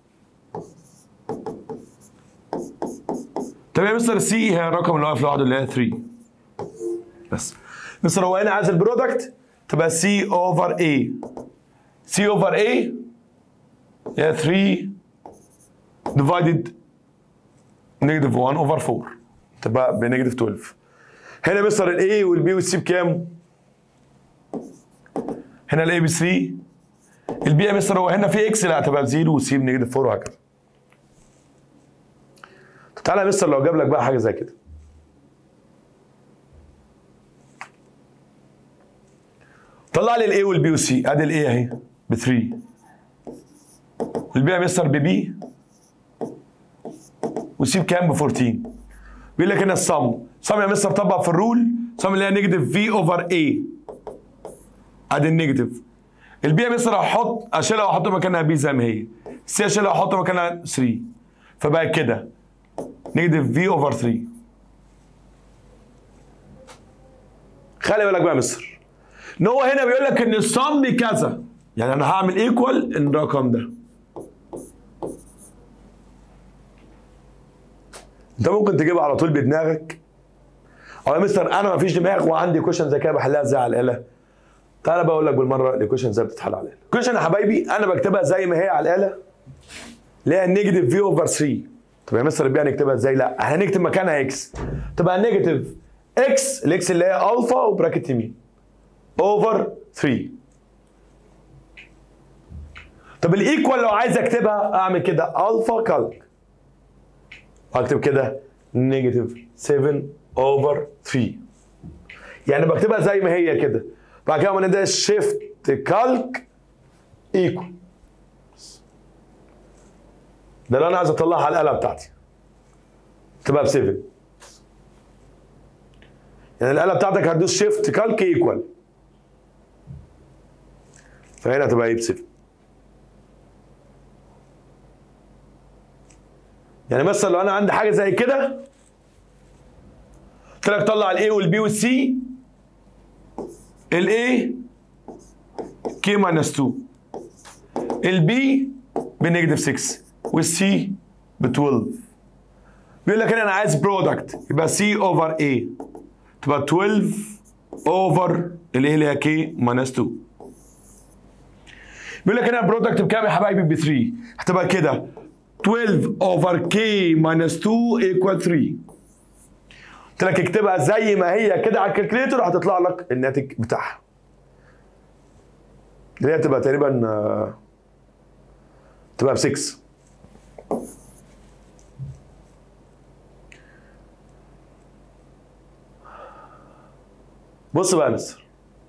طب يا مستر السي هي الرقم اللي واقف لوحده اللي هي تلاتة بس. مستر هو هنا عايز البرودكت تبقى سي اوفر اي. سي اوفر اي هي تلاتة ديفايدد نيجاتيف واحد اوفر اربعة تبقى بنيجاتيف اتناشر. هنا مستر الاي والبي والسي بكام؟ هنا الاي ب تلاتة، البي يا مستر هو هنا في اكس لا تبقى بزيرو والسي بنيجاتيف اربعة وهكذا. طب تعالى يا مستر لو جاب لك بقى حاجه زي كده. طلع لي الاي والبي والسي، ادي الاي اهي ب تلاتة والبي يا مستر ببي والسي بكام؟ ب اربعتاشر. بيقول لك هنا الصم، صم يا مستر طبق في الرول، صم اللي هي نيجاتيف في اوفر اي. ادي النيجاتيف. البي يا مستر هحط اشيلها واحط مكانها بي زي ما هي. السي اشيلها واحط مكانها تلاتة. فبقى كده نيجاتيف في اوفر تلاتة. خلي بالك بقى يا مستر ان هو هنا بيقول لك ان الصم كذا، يعني انا هعمل ايكوال الرقم ده. انت ممكن تجيبها على طول بدماغك، او يا مستر انا ما فيش دماغ وعندي كويشن زي كده بحلها ازاي على الاله. تعالى بقول لك بالمره الايكويشن ازاي بتتحل على الاله. الكويشن يا حبايبي انا بكتبها زي ما هي على الاله اللي هي نيجاتيف في اوفر تلاتة. طب يا مستر البي هنكتبها ازاي؟ لا هنكتب مكانها اكس، تبقى نيجاتيف اكس الاكس اللي هي الفا وبراكت يمين اوفر تلاتة. طب الايكوال لو عايز اكتبها اعمل كده الفا كالك، اكتب كده نيجاتيف سبعة اوفر تلاتة، يعني بكتبها زي ما هي كده. بعد كده بندي شيفت كالك ايكوال. ده اللي انا عايز اطلعها على الاله بتاعتي تبقى ب سبعة. يعني الاله بتاعتك هتدوس شيفت كالك ايكوال، فهنا تبقى ايه؟ ب سبعة. يعني مثلا لو انا عندي حاجه زي كده قلت لك طلع الاي والبي والسي، الاي كي ماينس اتنين، البي بنيجاتيف ستة والسي ب اتناشر. بيقول لك هنا انا عايز برودكت يبقى سي اوفر اي تبقى اتناشر اوفر الاي اللي هي كي ماينس اتنين. بيقول لك هنا البرودكت بكام يا حبايبي؟ ب تلاتة. هتبقى كده اتناشر اوفر كي ماينس اتنين ايكوال تلاتة. قلت لك اكتبها زي ما هي كده على الكالكليتر هتطلع لك الناتج بتاعها اللي هي تبقى تقريبا تبقى ب ستة. بص بقى يا مستر،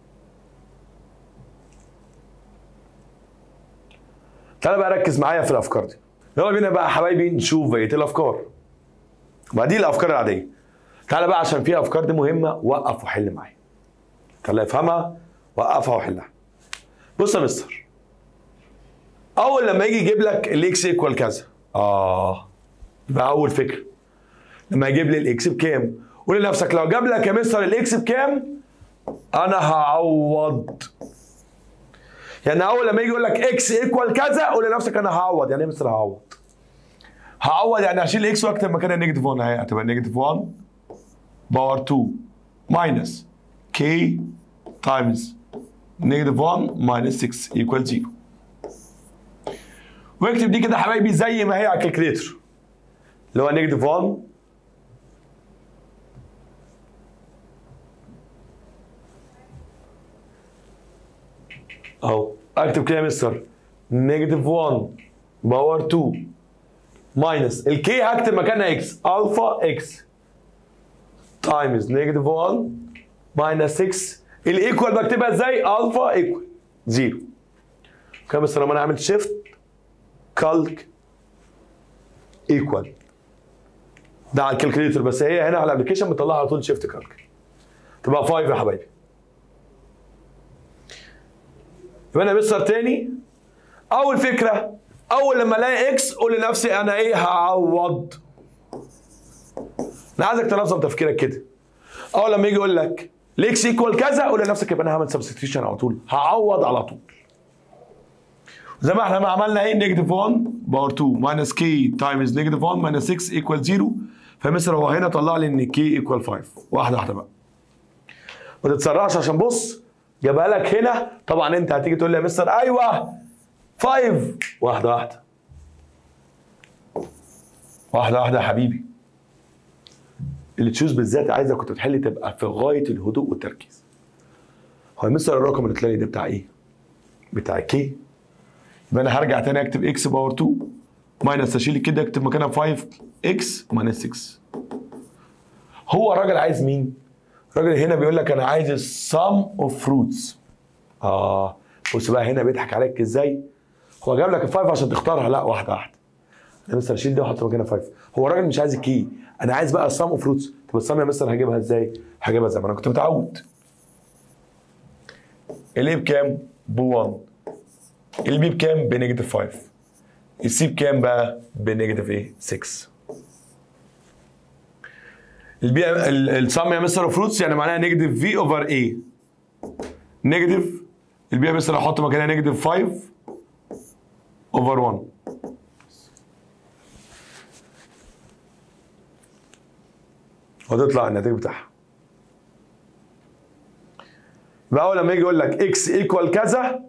تعالى بقى ركز معايا في الافكار دي. يلا بينا بقى يا حبايبي نشوف بقيه الافكار. بقى دي الافكار العاديه. تعالى بقى عشان فيها افكار دي مهمه وقف وحل معايا. تعالى افهمها وقفها وحلها. بص يا مستر، اول لما يجي يجيب لك الاكس ايكوال كذا، اه يبقى اول فكره لما يجيب لي الاكس بكام قول لنفسك لو جاب لك يا مستر الاكس بكام انا هعوض. يعني اول لما يجي يقول لك اكس ايكوال كذا قول لنفسك انا هعوض. يعني ايه مستر هعوض؟ هعوض يعني هشيل اكس واكتب مكانها نيجاتيف واحد اهي، هتبقى نيجاتيف واحد باور اتنين ماينس كي تايمز نيجاتيف واحد ماينس ستة ايكوال صفر. واكتب دي كده يا حبايبي زي ما هي على الكالكليتر اللي هو نيجاتيف واحد اهو. اكتب كده يا مستر نيجاتيف واحد باور اتنين ماينس الكي هكتب مكانها اكس الفا اكس تايمز نيجاتيف واحد ماينس ستة. الايكوال بكتبها ازاي؟ الفا ايكوال صفر. كده يا مستر لما انا عملت شيفت كالك ايكوال ده على الكالكليتر، بس هي هنا على الابلكيشن بتطلعها على طول شيفت كالك. تبقى خمسة يا حبايبي. يبقى انا مستر تاني، اول فكره اول لما الاقي اكس قول لنفسي انا ايه؟ هعوض. انا عايزك تنظم تفكيرك كده. اول لما يجي يقول لك الاكس ايكوال كذا قول لنفسك يبقى انا هعمل سبستيوشن على طول، هعوض على طول. زي ما احنا ما عملنا ايه؟ نيجاتيف واحد باور اتنين ماينس كي تايمز نيجاتيف واحد ماينس ستة ايكوال صفر. فمثلا هو هنا طلع لي ان كي ايكوال خمسة. واحده واحده بقى، ما تتسرعش عشان بص جابها لك هنا. طبعا انت هتيجي تقول لي يا مستر ايوه خمسة. واحده واحده واحده واحده يا حبيبي. اللي تشوز بالذات عايزك كنت تحل تبقى في غايه الهدوء والتركيز. هو يا مستر الرقم اللي طلع لي ده بتاع ايه؟ بتاع كي. يبقى انا هرجع تاني اكتب اكس باور اتنين ماينس اشيل كده اكتب مكانها خمسة اكس ماينس ستة. هو الراجل عايز مين؟ الراجل هنا بيقول لك انا عايز السم اوف فروتس. اه بص بقى هنا بيضحك عليك ازاي؟ هو جاب لك الفايف عشان تختارها. لا واحده واحده. انا مستر اشيل دي واحط مكانها خمسة. هو الراجل مش عايز الكي، انا عايز بقى السم اوف فروتس. طب السم يا مستر هجيبها ازاي؟ هجيبها زي ما انا كنت متعود. الايه بكام؟ ب واحد. البي بكام؟ بنيجاتيف خمسة. السي بكام بقى؟ بنيجاتيف ايه؟ ستة. البي السم يا مستر اوف فروتس يعني معناها نيجاتيف في اوفر ايه. نيجاتيف البي يا مستر هحط مكانها نيجاتيف خمسة اوفر واحد. وتطلع النتيجه بتاعها. يبقى اول لما يجي يقول لك اكس ايكوال كذا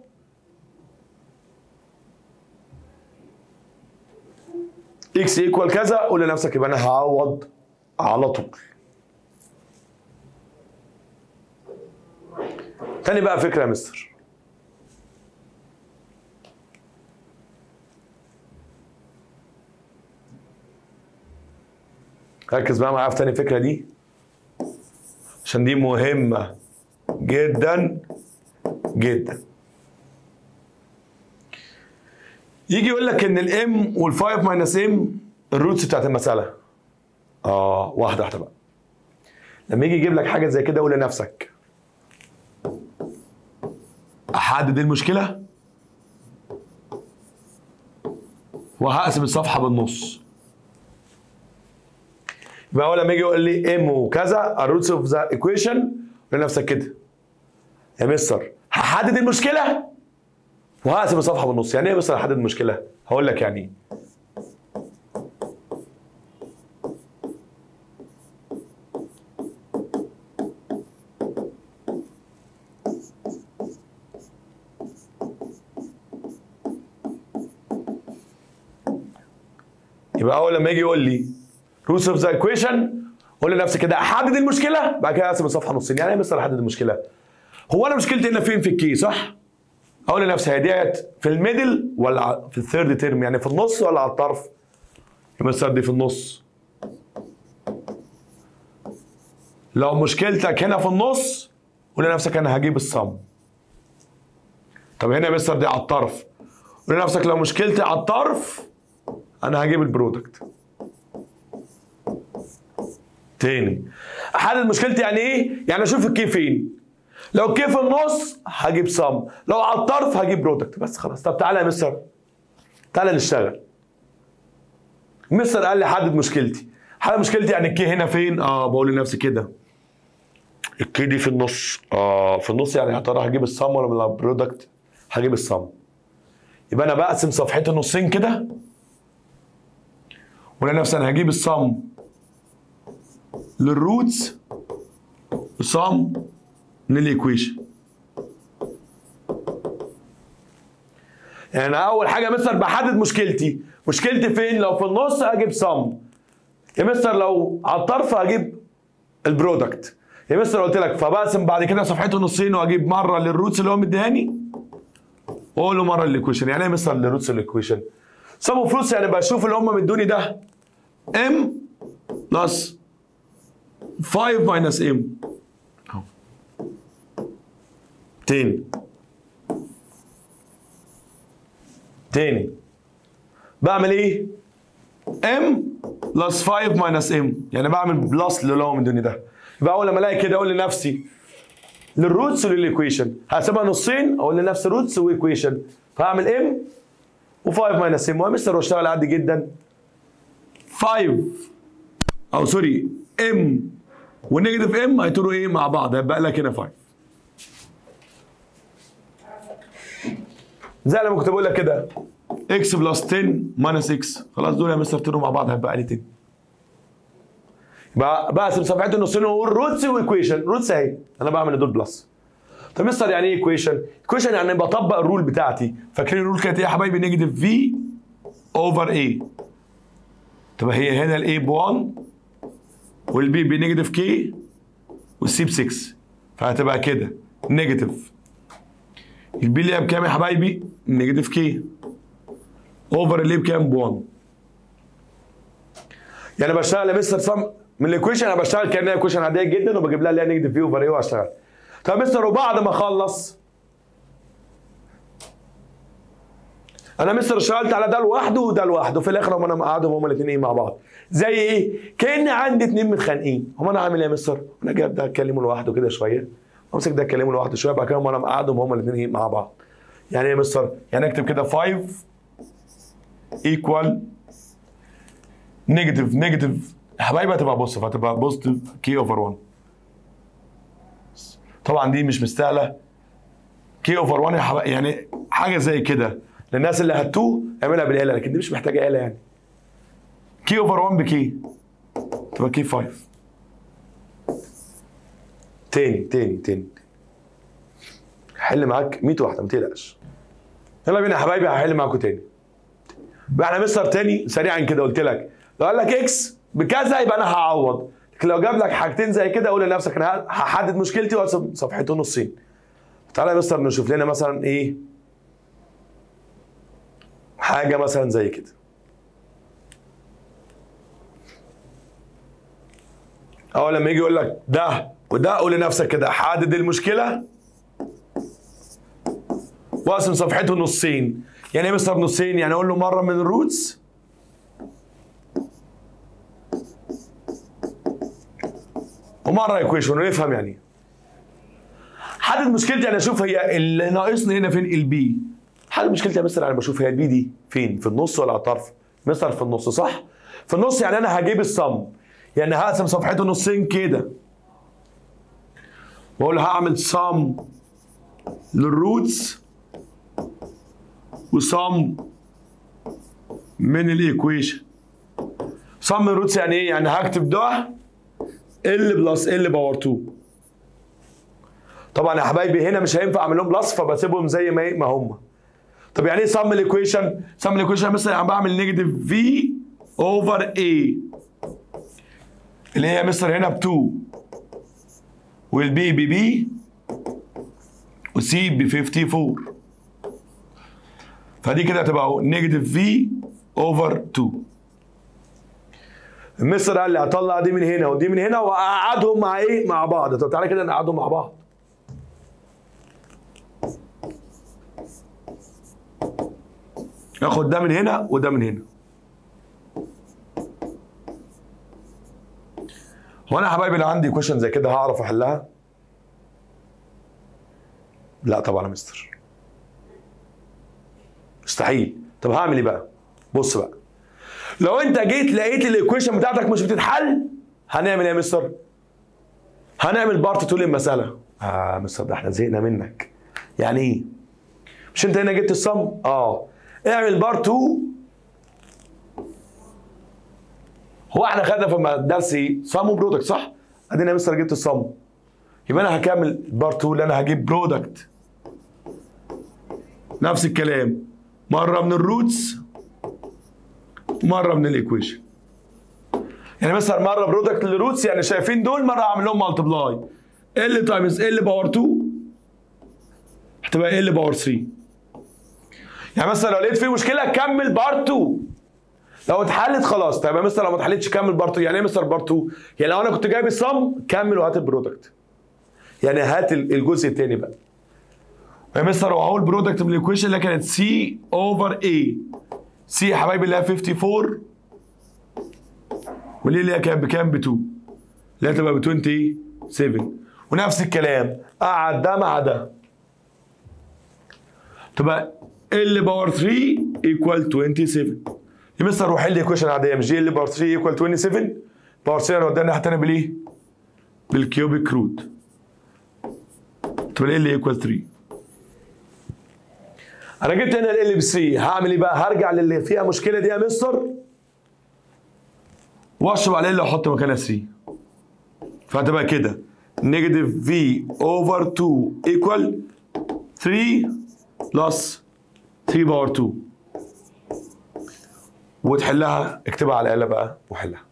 اكس ايكوال كذا قول لنفسك يبقى انا هعوض على طول. تاني بقى فكره يا مستر. ركز بقى معايا في تاني فكره دي عشان دي مهمه جدا جدا. يجي يقول لك ان الام والفايف ماينس ام الروتس بتاعت المساله. اه واحده واحده بقى. لما يجي يجيب لك حاجه زي كده قول لنفسك احدد المشكله وهقسم الصفحه بالنص. يبقى اول لما يجي يقول لي ام وكذا الروتس اوف ذا ايكويشن قول لنفسك كده يا مستر هحدد المشكله وهقسم الصفحه بالنص. يعني ايه يا مستر هحدد المشكله؟ هقول لك يعني ايه. يبقى اول لما يجي يقول لي روتس اوف ذا ايكويشن قول لنفسك كده احدد المشكله بعد كده اقسم الصفحه نصين. يعني ايه يا مستر احدد المشكله؟ هو انا مشكلتي هنا فين؟ في الكي صح؟ اقول لنفسي هي ديت في الميدل ولا في الثيرد تيرم؟ يعني في النص ولا على الطرف؟ يا مستر دي في النص. لو مشكلتك هنا في النص قول لنفسك انا هجيب الصم. طب هنا يا مستر دي على الطرف قول لنفسك لو مشكلتي على الطرف انا هجيب البرودكت. تاني احدد مشكلتي يعني ايه؟ يعني اشوف الكي فين. لو الكي في النص هجيب صم، لو على الطرف هجيب برودكت. بس خلاص. طب تعالى يا مستر تعالى نشتغل. مستر قال لي حدد مشكلتي. حدد مشكلتي يعني الكي هنا فين؟ اه بقول لنفسي كده الكي دي في النص. اه في النص يعني يا ترى هجيب الصم ولا البرودكت؟ هجيب الصم. يبقى انا بقسم صفحتي نصين كده ولا نفسي انا هجيب الصم للروتس وصم للايكويشن. يعني انا اول حاجه مستر بحدد مشكلتي. مشكلتي فين؟ لو في النص هجيب صم يا مستر، لو على الطرف هجيب البرودكت يا مستر. قلت لك فبقسم بعد كده صفحته نصين واجيب مره للروتس اللي هو مديهاني واقول له مره للايكويشن. يعني ايه مستر للروتس الايكويشن؟ سم اوف فروتس يعني بشوف اللي هم مدوني ده ام بلس خمسة ماينس ام. تاني تاني بعمل ايه؟ ام بلس خمسة ماينس ام يعني بعمل بلس اللي هو مدوني ده. يبقى اول لما الاقي كده اقول لنفسي للروتس وللايكويشن هقسمها نصين، اقول لنفسي روتس وايكويشن، فهعمل ام و5 ماينس ام، ومستر واشتغل عادي جدا. خمسة او سوري ام والنيجاتيف ام هيطيروا ايه مع بعض، هيبقى لك هنا خمسة. زي لما كنت بقول لك كده اكس بلس عشرة ماينس اكس، خلاص دول يا مستر طيروا مع بعض هيبقى لي عشرة. يبقى بقسم صفحتين نصين واقول روتس وايكويشن، روتس اهي انا بعمل دول بلس. طب مستر يعني ايه ايكويشن؟ ايكويشن يعني بطبق الرول بتاعتي، فاكرين الرول كانت ايه يا حبايبي؟ نيجاتيف في اوفر اي. طب هي هنا الاي ب واحد والبي بنيجاتيف كي والسي ب ستة، فهتبقى كده نيجاتيف البي اللي هي بكام يا حبايبي؟ نيجاتيف كي اوفر اللي بكام؟ ب واحد. يعني بشتغل يا مستر صم من الايكويشن، انا بشتغل كانها ايكويشن عاديه جدا وبجيب لها اللي هي نيجاتيف في اوفر ايه واشتغل. طب مستر وبعد ما اخلص انا مستر اشتغلت على ده لوحده وده لوحده، في الاخر هم انا مقعدهم هما الاثنين ايه مع بعض. زي ايه؟ كان عندي اثنين متخانقين، هم انا عامل ايه يا مستر؟ انا جايب ده اتكلمه لوحده كده شويه، امسك ده اتكلمه لوحده شويه، بعد كده هم انا مقعدهم هما الاثنين ايه مع بعض. يعني ايه يا مستر؟ يعني اكتب كده خمسة ايكوال نيجاتيف نيجاتيف يا حبايبي هتبقى بص فهتبقى بوزيتيف كي اوفر واحد. طبعا دي مش مستاهله كي اوفر واحد يا حبايبي، يعني حاجه زي كده للناس اللي هتوه اعملها بالاله، لكن دي مش محتاجه اله. يعني كي اوفر واحد بكي تبقى كي خمسة. تاني تاني تاني هحل معاك مية واحده ما تقلقش. يلا بينا يا حبايبي هحل معاكم تاني. بقى احنا مستر تاني سريعا كده قلت لك لو قال لك اكس بكذا يبقى انا هعوض، لكن لو جاب لك حاجتين زي كده قول لنفسك انا هحدد مشكلتي واقسم صفحته نصين. تعالى يا مستر نشوف لنا مثلا ايه حاجه مثلا زي كده. اول لما يجي يقول لك ده وده قول لنفسك كده حدد المشكله واقسم صفحته نصين. يعني ايه مستر نصين؟ يعني اقول له مره من الروتس ومره ايكويشن ونفهم يعني. حدد مشكلتي انا اشوف هي اللي ناقصني هنا فين البي. حدد مشكلتي يا مستر انا بشوف هي البي دي فين؟ في النص ولا على الطرف؟ مستر في النص صح؟ في النص يعني انا هجيب الصم، يعني هقسم صفحته نصين كده واقول هعمل صم للروتس وصم من الايكويشن. صم من الروتس يعني ايه؟ يعني هكتب ده ال بلس ال باور اتنين. طبعا يا حبايبي هنا مش هينفع اعمل لهم بلس فبسيبهم زي ما ما هم. طب يعني ايه صم الايكويشن؟ صم الايكويشن مثلا يعني بعمل نيجاتيف في اوفر اي اللي هي مستر هنا ب اتنين والبي بي بي وسي ب اربعة وخمسين، فدي كده هتبقى نيجاتيف في اوفر اتنين. المستر قال لي هطلع دي من هنا ودي من هنا واقعدهم مع ايه؟ مع بعض. طب تعالى كده نقعدهم مع بعض. اخد ده من هنا وده من هنا. هو انا يا حبايبي لو عندي كويشن زي كده هعرف احلها؟ لا طبعا يا مستر مستحيل. طب هعمل ايه بقى؟ بص بقى، لو انت جيت لقيت الايكويشن بتاعتك مش بتتحل هنعمل ايه يا مستر؟ هنعمل بارت اتنين للمساله. اه مستر ده احنا زهقنا منك. يعني ايه؟ مش انت هنا جبت الصم؟ اه اعمل بارت اتنين. هو احنا خدنا في الدرس ايه؟ صم وبرودكت صح؟ ادينا يا مستر جبت الصم، يبقى انا هكمل بارت اتنين اللي انا هجيب برودكت نفس الكلام مره من الروتس ومره من الايكويشن. يعني مثلا مره برودكت للروتس يعني شايفين دول مره اعمل لهم مالتبلاي ال تايمز ال باور اتنين هتبقى ال باور تلاتة. يعني مثلا لو لقيت فيه مشكله كمل بارت اتنين، لو اتحلت خلاص. طيب يا مستر لو ما اتحلتش كمل بارت اتنين. يعني ايه مستر بارت اتنين؟ يعني لو انا كنت جايب الصم كمل وهات البرودكت، يعني هات الجزء الثاني بقى. يا مستر وهقول برودكت من الايكويشن اللي كانت سي اوفر اي. سي يا حبايبي اللي هي اربعة وخمسين واللي اللي هي كانت بكام؟ ب اتنين اللي هتبقى ب عشرين سبعة. ونفس الكلام قعد ده مع ده تبقى ال باور ثلاثة ايكوال سبعة وعشرين. يا مستر روح لي ايكويشن عاديه، مش جي ال باور ثلاثة ايكوال سبعة وعشرين، باور ثلاثة نوديها الناحيه الثانيه بالايه؟ بالكيوبيك روت. تبقى ال ايكوال ثلاثة. انا جبت هنا ال ب ثلاثة، هعمل ايه بقى؟ هرجع للي فيها مشكله دي يا مستر واشرب على ال واحط مكانها ثلاثة. فهتبقى كده نيجاتيف في اوفر اتنين ايكوال ثلاثة بلس ثلاثة باور اتنين. وتحلها اكتبها على الآلة بقى وحلها.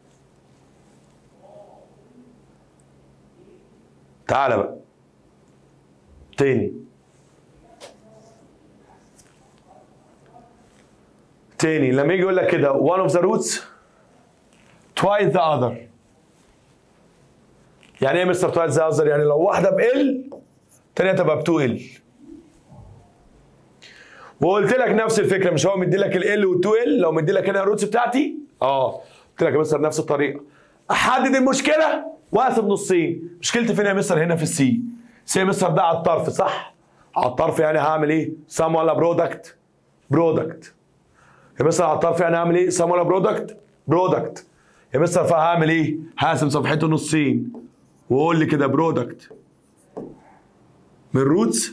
تعالى بقى تاني تاني لما يجي يقول لك كده one of the roots twice the other. يعني ايه مستر twice the other؟ يعني لو واحده ب L الثانيه تبقى ب اتنين ال. وقلت لك نفس الفكره، مش هو مدي لك ال L وال اتنين ال؟ لو مدي لك هنا الروتس بتاعتي اه قلت لك يا مستر نفس الطريقه، احدد المشكله واقسم نصين. مشكلتي فين يا مستر؟ هنا في السي. سي يا مستر ده على الطرف صح؟ على الطرف يعني هعمل ايه؟ سم ولا برودكت؟ برودكت. يا مستر على الطرف يعني هعمل ايه؟ سم ولا برودكت؟ برودكت. يا مستر فهعمل ايه؟ هقسم صفحته نصين وقول لي كده برودكت من روتس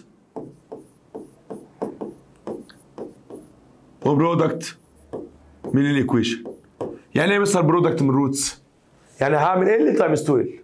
وبرودكت من الايكويشن. يعني ايه يا مستر برودكت من روتس؟ يعني هعمل ال تايمز اتنين ال.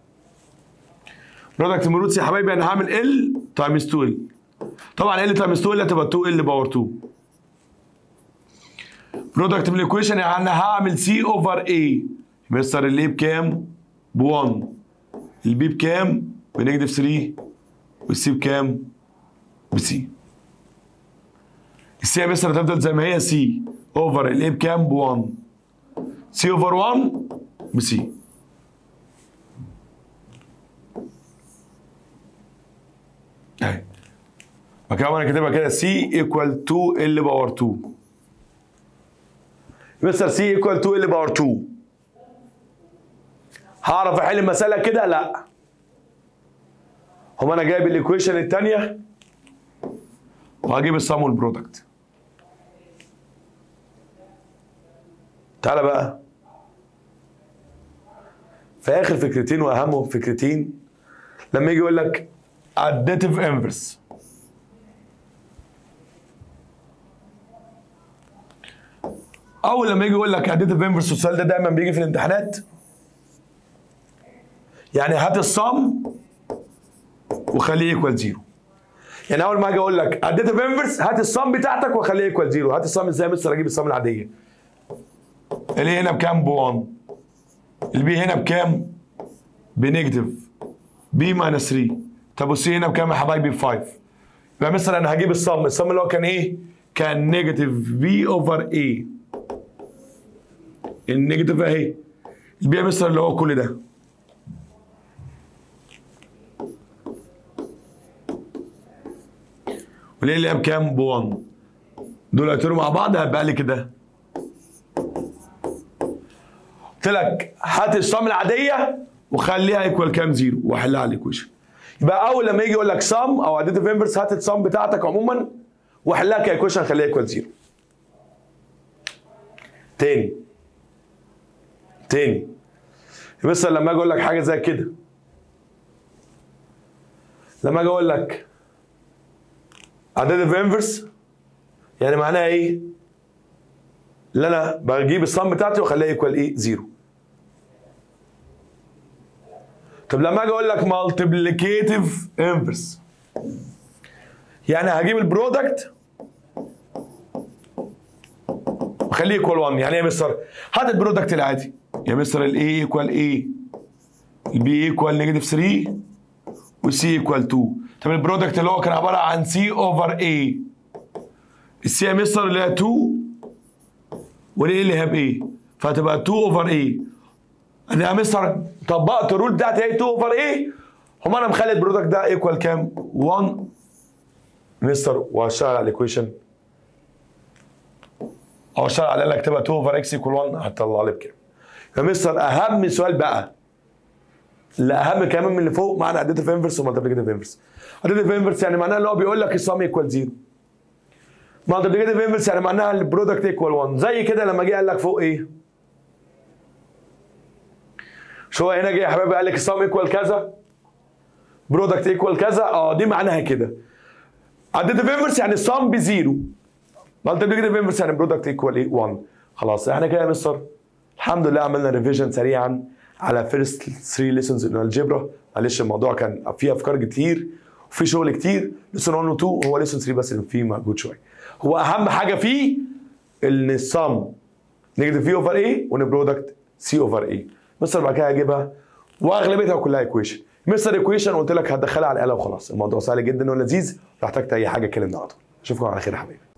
برودكت من روتس يا حبايبي انا هعمل ال تايمز اتنين ال. طبعا ال تايمز اتنين ال هتبقى اتنين ال باور اتنين. برودكت من الايكويشن يعني انا هعمل سي اوفر اي. مستر الاي بكام؟ ب واحد. البي بكام؟ بنيجاتيف ثلاثة. والسي بكام؟ بسي. السي يا مستر هتفضل زي ما هي سي اوفر الاي بكام؟ ب واحد. سي اوفر واحد بسي. اهي. فكده انا كاتبها كده سي ايكوال اتنين ال باور اتنين. مستر سي ايكوال اتنين ال باور اتنين. هعرف احل المساله كده؟ لا. هو انا جايب الايكويشن الثانيه وهجيب السم والبرودكت. تعالى بقى في اخر فكرتين واهم فكرتين لما يجي يقول لك additive inverse. اول لما يجي يقول لك additive inverse والسؤال ده دايما بيجي في الامتحانات، يعني هات الصم وخليه ايكوال زيرو. يعني اول ما اجي اقول لك additive inverse هات الصم بتاعتك وخليه ايكوال زيرو. هات الصم ازاي يا مستر؟ اجيب الصم العاديه. اللي هنا بكام؟ ب واحد. البي هنا بكام؟ بنيجاتيف بي ماينس ثلاثة. طب والسي هنا بكام يا حبايبي؟ ب خمسة. يبقى مثلا انا هجيب الصم، الصم اللي هو كان ايه؟ كان نيجاتيف بي اوفر اي. النيجاتيف اهي. البي يا مستر اللي هو كل ده. وليه اللي بكام؟ ب واحد. دول هيطيروا مع بعض هيبقى لي كده. قلت لك هات الصم العاديه وخليها ايكوال كام؟ زيرو، واحلها على الايكويشن. يبقى اول لما يجي يقول لك صم او اديتيف انفرس هات الصم بتاعتك عموما واحلها كايكويشن خليها ايكوال زيرو. تاني تاني مثلا لما اجي اقول لك حاجه زي كده، لما اجي اقول لك اديتيف انفرس يعني معناها ايه؟ اللي انا بجيب الصم بتاعتي واخليها ايكوال ايه؟ زيرو. طب لما اجي اقول لك مالتيبليكيتيف انفرس يعني هجيب البرودكت واخليه ايكوال واحد. يعني ايه يا مستر؟ هات البرودكت العادي يا مستر، الاي ايكوال ايه، البي ايكوال نيجاتيف ثلاثة والسي ايكوال اتنين. طب البرودكت اللي هو كان عباره عن سي اوفر اي، السي يا مستر اللي هي اتنين والايه اللي هي بايه، فهتبقى اتنين اوفر ايه. انا يا مستر طبقت الرول بتاعتي هي اتنين اوفر ايه، هم انا مخلي البرودكت ده ايكوال كام؟ واحد مستر، وهشتغل على الايكويشن او اشتغل على اللي اكتبها اتنين اوفر اكس ايكوال واحد هتطلع لي بكام. يا مستر اهم سؤال بقى لا اهم كمان من اللي فوق معنى اديتيف انفرس ومالتيبليكاتيف انفرس. اديتيف انفرس يعني معناها اللي هو بيقول لك السم ايكوال زيرو. مالتيبليكاتيف انفرس يعني معناها البرودكت ايكوال واحد. زي كده لما جه قال لك فوق ايه؟ شو هنا جه يا حبايبي قال لك السم ايكوال كذا برودكت ايكوال كذا. اه دي معناها كده. اديتيف انفرس يعني السم بزيرو. مالتيبليكاتيف انفرس يعني برودكت ايكوال ايه؟ واحد. خلاص احنا كده يا مستر الحمد لله عملنا ريفيجن سريعا على فيرست ثلاثة ليسونز ان الجبرا. معلش الموضوع كان فيه افكار كتير وفي شغل كتير. ليسون واحد و اتنين هو ليسون ثلاثة بس اللي فيه مجهود شويه. هو اهم حاجه فيه ان السم نيجاتيف في اوفر ايه وان برودكت سي اوفر ايه. مستر بعد كده هجيبها واغلبيتها كلها ايكويشن. مستر ايكويشن قلت لك هتدخلها على الاله وخلاص. الموضوع سهل جدا ولذيذ. لو احتجت اي حاجه كلمني على طول. اشوفكم على خير يا حبايبي.